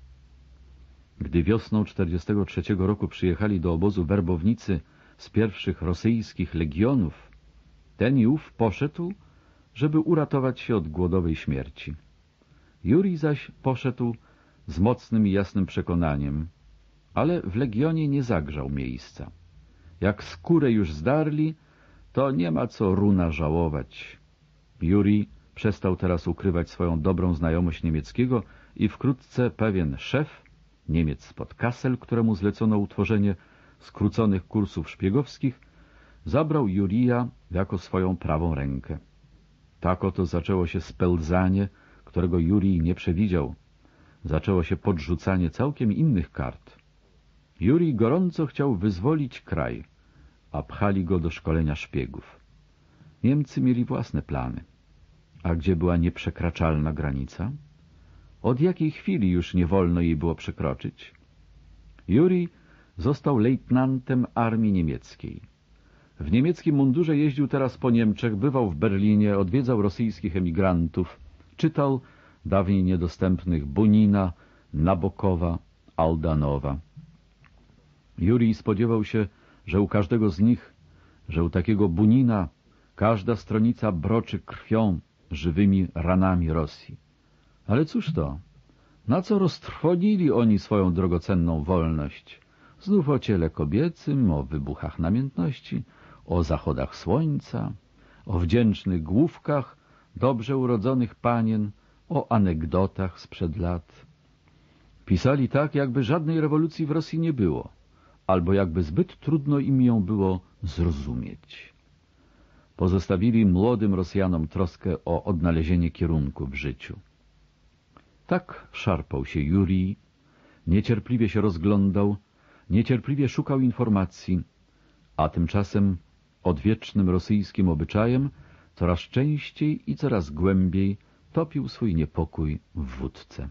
Gdy wiosną czterdziestego trzeciego roku przyjechali do obozu werbownicy z pierwszych rosyjskich legionów, ten i ów poszedł, żeby uratować się od głodowej śmierci. Jurij zaś poszedł z mocnym i jasnym przekonaniem, ale w legionie nie zagrzał miejsca. Jak skórę już zdarli, to nie ma co runa żałować. Jurij przestał teraz ukrywać swoją dobrą znajomość niemieckiego i wkrótce pewien szef, Niemiec spod Kassel, któremu zlecono utworzenie skróconych kursów szpiegowskich, zabrał Jurija jako swoją prawą rękę. Tak oto zaczęło się spełzanie, którego Jurij nie przewidział. Zaczęło się podrzucanie całkiem innych kart. Jurij gorąco chciał wyzwolić kraj, a pchali go do szkolenia szpiegów. Niemcy mieli własne plany. A gdzie była nieprzekraczalna granica? Od jakiej chwili już nie wolno jej było przekroczyć? Jurij został lejtnantem armii niemieckiej. W niemieckim mundurze jeździł teraz po Niemczech, bywał w Berlinie, odwiedzał rosyjskich emigrantów, czytał dawniej niedostępnych Bunina, Nabokowa, Aldanowa. Jurij spodziewał się, że u każdego z nich, że u takiego Bunina każda stronica broczy krwią, żywymi ranami Rosji. Ale cóż to? Na co roztrwonili oni swoją drogocenną wolność? Znów o ciele kobiecym, o wybuchach namiętności, o zachodach słońca, o wdzięcznych główkach dobrze urodzonych panien, o anegdotach sprzed lat. Pisali tak, jakby żadnej rewolucji w Rosji nie było, albo jakby zbyt trudno im ją było zrozumieć. Pozostawili młodym Rosjanom troskę o odnalezienie kierunku w życiu. Tak szarpał się Jurij, niecierpliwie się rozglądał, niecierpliwie szukał informacji, a tymczasem odwiecznym rosyjskim obyczajem coraz częściej i coraz głębiej topił swój niepokój w wódce.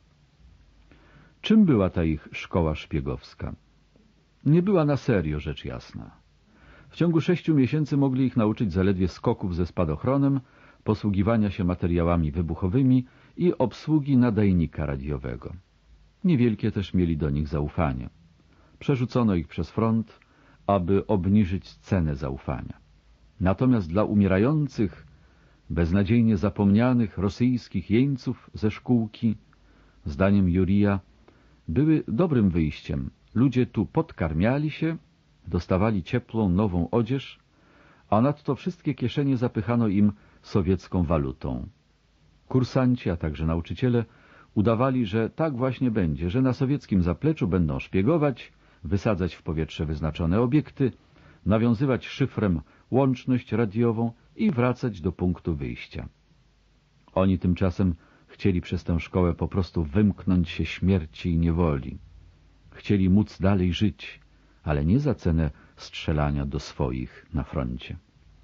Czym była ta ich szkoła szpiegowska? Nie była na serio, rzecz jasna. W ciągu sześciu miesięcy mogli ich nauczyć zaledwie skoków ze spadochronem, posługiwania się materiałami wybuchowymi i obsługi nadajnika radiowego. Niewielkie też mieli do nich zaufanie. Przerzucono ich przez front, aby obniżyć cenę zaufania. Natomiast dla umierających, beznadziejnie zapomnianych rosyjskich jeńców ze szkółki, zdaniem Jurija, były dobrym wyjściem. Ludzie tu podkarmiali się, dostawali ciepłą, nową odzież, a nadto wszystkie kieszenie zapychano im sowiecką walutą. Kursanci, a także nauczyciele udawali, że tak właśnie będzie, że na sowieckim zapleczu będą szpiegować, wysadzać w powietrze wyznaczone obiekty, nawiązywać szyfrem łączność radiową i wracać do punktu wyjścia. Oni tymczasem chcieli przez tę szkołę po prostu wymknąć się śmierci i niewoli. Chcieli móc dalej żyć, ale nie za cenę strzelania do swoich na froncie.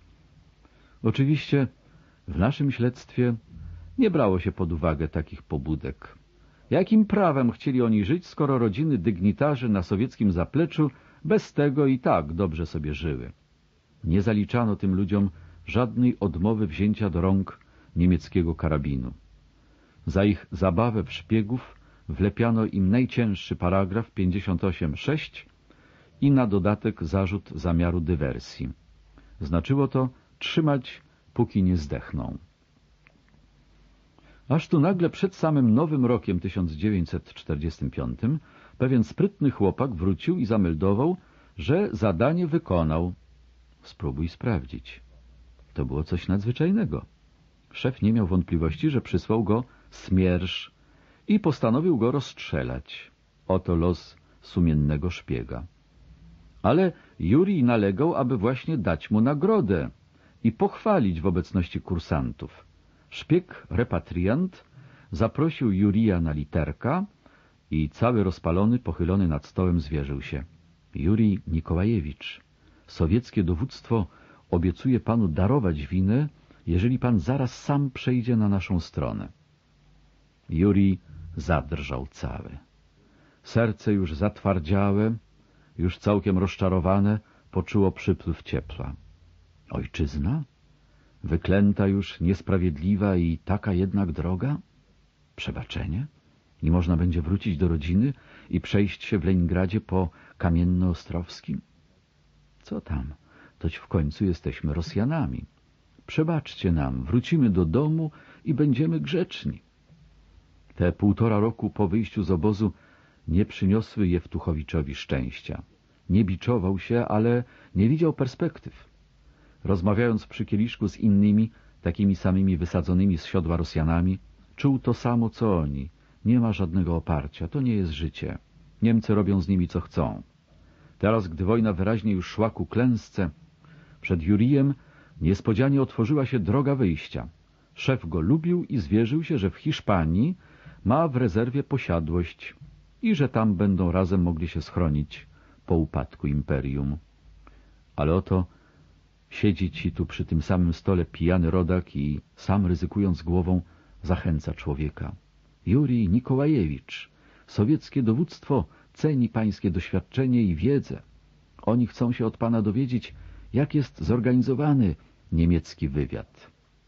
Oczywiście w naszym śledztwie nie brało się pod uwagę takich pobudek. Jakim prawem chcieli oni żyć, skoro rodziny dygnitarzy na sowieckim zapleczu bez tego i tak dobrze sobie żyły? Nie zaliczano tym ludziom żadnej odmowy wzięcia do rąk niemieckiego karabinu. Za ich zabawę w szpiegów wlepiano im najcięższy paragraf pięćdziesiąt osiem sześć i na dodatek zarzut zamiaru dywersji. Znaczyło to trzymać, póki nie zdechną. Aż tu nagle przed samym Nowym Rokiem tysiąc dziewięćset czterdziestym piątym pewien sprytny chłopak wrócił i zameldował, że zadanie wykonał. Spróbuj sprawdzić. To było coś nadzwyczajnego. Szef nie miał wątpliwości, że przysłał go Smiersz i postanowił go rozstrzelać. Oto los sumiennego szpiega. Ale Jurij nalegał, aby właśnie dać mu nagrodę i pochwalić w obecności kursantów. Szpieg repatriant zaprosił Jurija na literka i cały rozpalony, pochylony nad stołem zwierzył się. Jurij Nikołajewicz, sowieckie dowództwo obiecuje panu darować winę, jeżeli pan zaraz sam przejdzie na naszą stronę. Jurij zadrżał cały. Serce już zatwardziałe, już całkiem rozczarowane, poczuło przypływ ciepła. Ojczyzna? Wyklęta już, niesprawiedliwa i taka jednak droga? Przebaczenie? I można będzie wrócić do rodziny i przejść się w Leningradzie po Kamiennoostrowskim? Co tam? Toć w końcu jesteśmy Rosjanami. Przebaczcie nam, wrócimy do domu i będziemy grzeczni. Te półtora roku po wyjściu z obozu nie przyniosły Jewtuchowiczowi szczęścia. Nie biczował się, ale nie widział perspektyw. Rozmawiając przy kieliszku z innymi, takimi samymi wysadzonymi z siodła Rosjanami, czuł to samo, co oni. Nie ma żadnego oparcia, to nie jest życie. Niemcy robią z nimi, co chcą. Teraz, gdy wojna wyraźnie już szła ku klęsce, przed Jurijem niespodzianie otworzyła się droga wyjścia. Szef go lubił i zwierzył się, że w Hiszpanii ma w rezerwie posiadłość i że tam będą razem mogli się schronić po upadku imperium. Ale oto siedzi ci tu przy tym samym stole pijany rodak i sam ryzykując głową zachęca człowieka. Jurij Nikołajewicz, sowieckie dowództwo ceni pańskie doświadczenie i wiedzę. Oni chcą się od pana dowiedzieć, jak jest zorganizowany niemiecki wywiad.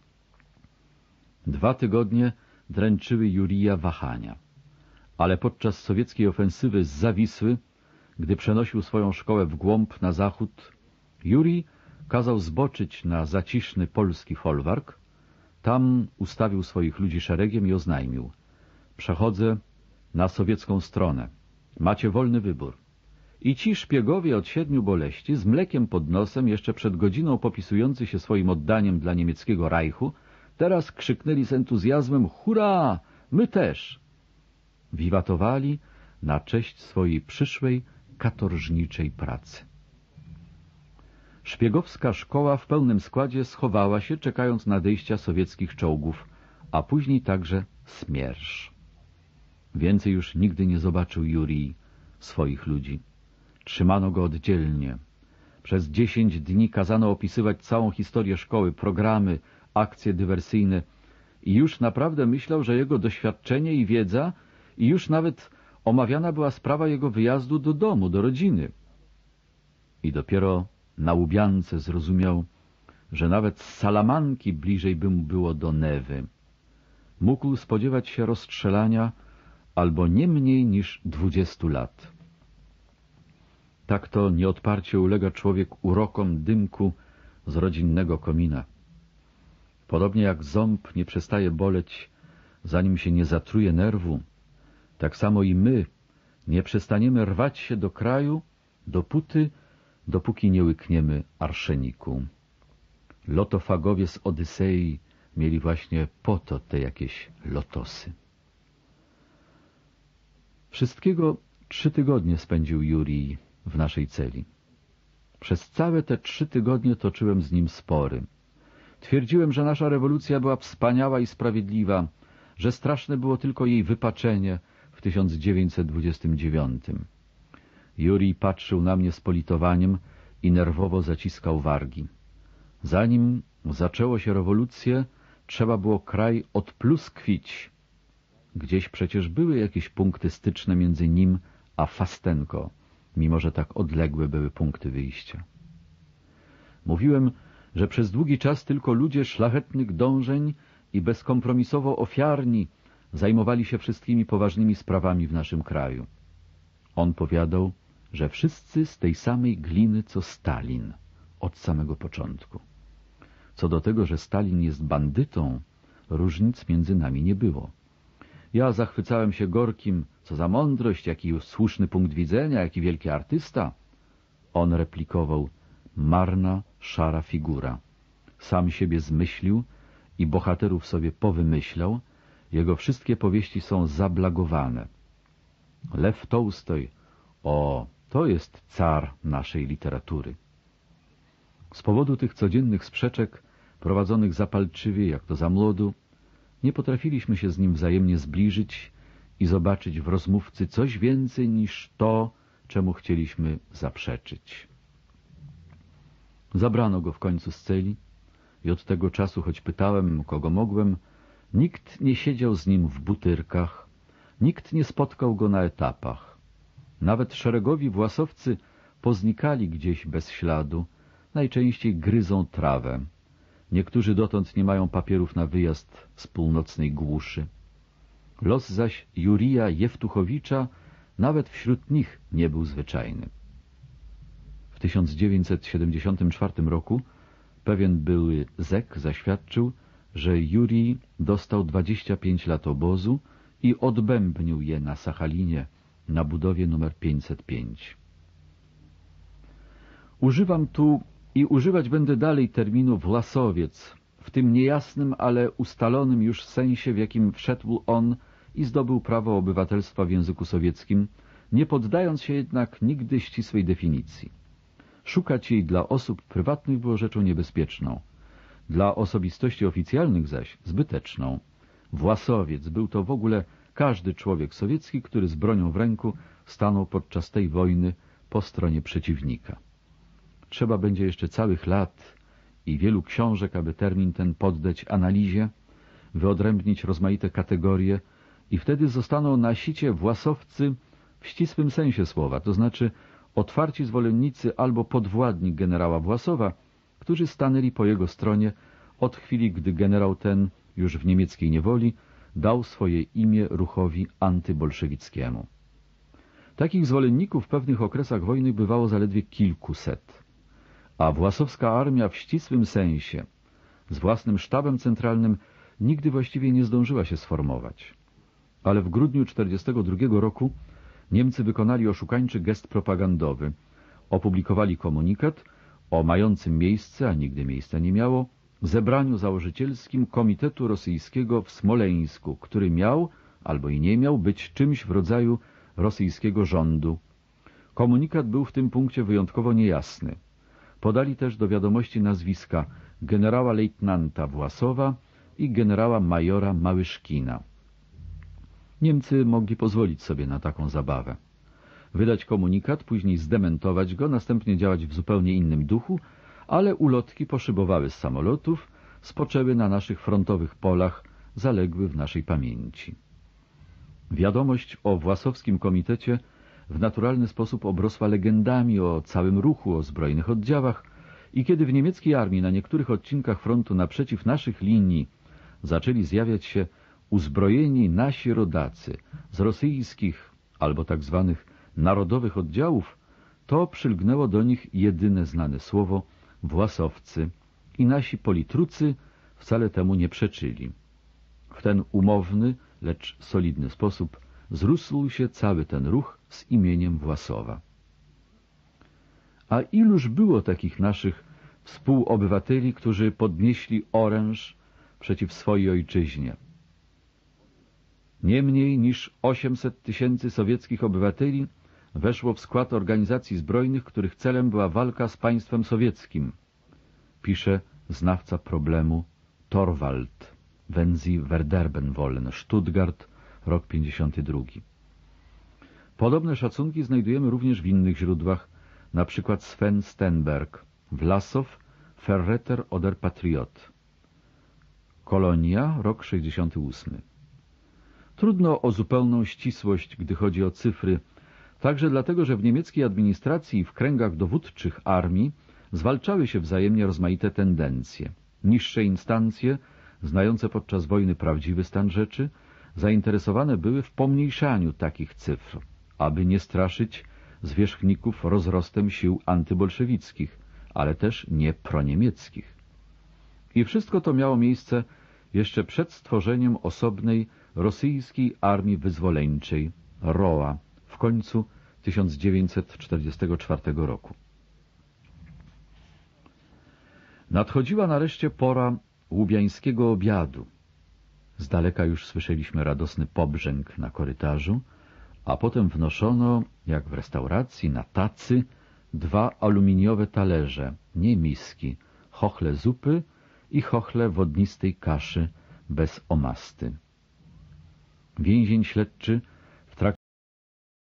Dwa tygodnie dręczyły Jurija wahania. Ale podczas sowieckiej ofensywy z Zawisły, gdy przenosił swoją szkołę w głąb na zachód, Jurij kazał zboczyć na zaciszny polski folwark. Tam ustawił swoich ludzi szeregiem i oznajmił: przechodzę na sowiecką stronę. Macie wolny wybór. I ci szpiegowie od siedmiu boleści, z mlekiem pod nosem, jeszcze przed godziną popisujący się swoim oddaniem dla niemieckiego Reichu, teraz krzyknęli z entuzjazmem: hurra! My też! Wiwatowali na cześć swojej przyszłej katorżniczej pracy. Szpiegowska szkoła w pełnym składzie schowała się, czekając nadejścia sowieckich czołgów, a później także Smiersz. Więcej już nigdy nie zobaczył Jurij swoich ludzi. Trzymano go oddzielnie. Przez dziesięć dni kazano opisywać całą historię szkoły, programy, akcje dywersyjne i już naprawdę myślał, że jego doświadczenie i wiedza, i już nawet omawiana była sprawa jego wyjazdu do domu, do rodziny. I dopiero na Łubiance zrozumiał, że nawet z Salamanki bliżej by mu było do Newy. Mógł spodziewać się rozstrzelania albo nie mniej niż dwudziestu lat. Tak to nieodparcie ulega człowiek urokom dymku z rodzinnego komina. Podobnie jak ząb nie przestaje boleć, zanim się nie zatruje nerwu, tak samo i my nie przestaniemy rwać się do kraju, dopóty, dopóki nie łykniemy arszeniku. Lotofagowie z Odysei mieli właśnie po to te jakieś lotosy. Wszystkiego trzy tygodnie spędził Jurij w naszej celi. Przez całe te trzy tygodnie toczyłem z nim spory. Twierdziłem, że nasza rewolucja była wspaniała i sprawiedliwa, że straszne było tylko jej wypaczenie w tysiąc dziewięćset dwudziestym dziewiątym. Jurij patrzył na mnie z politowaniem i nerwowo zaciskał wargi. Zanim zaczęło się rewolucję, trzeba było kraj odpluskwić. Gdzieś przecież były jakieś punkty styczne między nim a Fastenko, mimo że tak odległe były punkty wyjścia. Mówiłem, że przez długi czas tylko ludzie szlachetnych dążeń i bezkompromisowo ofiarni zajmowali się wszystkimi poważnymi sprawami w naszym kraju. On powiadał, że wszyscy z tej samej gliny co Stalin, od samego początku. Co do tego, że Stalin jest bandytą, różnic między nami nie było. Ja zachwycałem się Gorkim, co za mądrość, jaki słuszny punkt widzenia, jaki wielki artysta. On replikował: marna, szara figura. Sam siebie zmyślił i bohaterów sobie powymyślał. Jego wszystkie powieści są zablagowane. Lew Tołstoj, o, To jest car naszej literatury. Z powodu tych codziennych sprzeczek, prowadzonych zapalczywie, jak to za młodu, nie potrafiliśmy się z nim wzajemnie zbliżyć i zobaczyć w rozmówcy coś więcej niż to, czemu chcieliśmy zaprzeczyć. Zabrano go w końcu z celi i od tego czasu, choć pytałem, kogo mogłem, nikt nie siedział z nim w butyrkach, nikt nie spotkał go na etapach. Nawet szeregowi własowcy poznikali gdzieś bez śladu, najczęściej gryzą trawę. Niektórzy dotąd nie mają papierów na wyjazd z północnej głuszy. Los zaś Jurija Jewtuchowicza nawet wśród nich nie był zwyczajny. W tysiąc dziewięćset siedemdziesiątym czwartym roku pewien były zek zaświadczył, że Jurij dostał dwadzieścia pięć lat obozu i odbębnił je na Sachalinie, na budowie numer pięćset pięć. Używam tu i używać będę dalej terminu Własowiec, w tym niejasnym, ale ustalonym już sensie, w jakim wszedł on i zdobył prawo obywatelstwa w języku sowieckim, nie poddając się jednak nigdy ścisłej definicji. Szukać jej dla osób prywatnych było rzeczą niebezpieczną, dla osobistości oficjalnych zaś zbyteczną. Własowiec był to w ogóle każdy człowiek sowiecki, który z bronią w ręku stanął podczas tej wojny po stronie przeciwnika. Trzeba będzie jeszcze całych lat i wielu książek, aby termin ten poddać analizie, wyodrębnić rozmaite kategorie i wtedy zostaną na sicie własowcy w ścisłym sensie słowa, to znaczy otwarci zwolennicy albo podwładni generała Własowa, którzy stanęli po jego stronie od chwili, gdy generał ten, już w niemieckiej niewoli, dał swoje imię ruchowi antybolszewickiemu. Takich zwolenników w pewnych okresach wojny bywało zaledwie kilkuset, a własowska armia w ścisłym sensie, z własnym sztabem centralnym, nigdy właściwie nie zdążyła się sformować. Ale w grudniu tysiąc dziewięćset czterdziestego drugiego roku Niemcy wykonali oszukańczy gest propagandowy. Opublikowali komunikat o mającym miejsce, a nigdy miejsca nie miało, zebraniu założycielskim Komitetu Rosyjskiego w Smoleńsku, który miał, albo i nie miał, być czymś w rodzaju rosyjskiego rządu. Komunikat był w tym punkcie wyjątkowo niejasny. Podali też do wiadomości nazwiska generała lejtnanta Własowa i generała majora Małyszkina. Niemcy mogli pozwolić sobie na taką zabawę. Wydać komunikat, później zdementować go, następnie działać w zupełnie innym duchu, ale ulotki poszybowały z samolotów, spoczęły na naszych frontowych polach, zaległy w naszej pamięci. Wiadomość o Własowskim komitecie w naturalny sposób obrosła legendami o całym ruchu, o zbrojnych oddziałach i kiedy w niemieckiej armii na niektórych odcinkach frontu naprzeciw naszych linii zaczęli zjawiać się uzbrojeni nasi rodacy z rosyjskich albo tak zwanych narodowych oddziałów, to przylgnęło do nich jedyne znane słowo własowcy i nasi politrucy wcale temu nie przeczyli. W ten umowny, lecz solidny sposób zrósł się cały ten ruch z imieniem Własowa. A iluż było takich naszych współobywateli, którzy podnieśli oręż przeciw swojej ojczyźnie? Nie mniej niż osiemset tysięcy sowieckich obywateli weszło w skład organizacji zbrojnych, których celem była walka z państwem sowieckim, pisze znawca problemu Torwald, Wenn Sie verderben wollen, Stuttgart, rok pięćdziesiąty drugi. Podobne szacunki znajdujemy również w innych źródłach, na przykład Sven Stenberg, Wlasow, Verräter oder Patriot. Kolonia, rok sześćdziesiąty ósmy. Trudno o zupełną ścisłość, gdy chodzi o cyfry, także dlatego, że w niemieckiej administracji i w kręgach dowódczych armii zwalczały się wzajemnie rozmaite tendencje. Niższe instancje, znające podczas wojny prawdziwy stan rzeczy, zainteresowane były w pomniejszaniu takich cyfr, aby nie straszyć zwierzchników rozrostem sił antybolszewickich, ale też nie proniemieckich. I wszystko to miało miejsce jeszcze przed stworzeniem osobnej rosyjskiej armii wyzwoleńczej, ROA, w końcu tysiąc dziewięćset czterdziestego czwartego roku. Nadchodziła nareszcie pora łubiańskiego obiadu. Z daleka już słyszeliśmy radosny pobrzęk na korytarzu, A potem wnoszono, jak w restauracji, na tacy dwa aluminiowe talerze, nie miski, chochle zupy i chochle wodnistej kaszy bez omasty. Więzień śledczy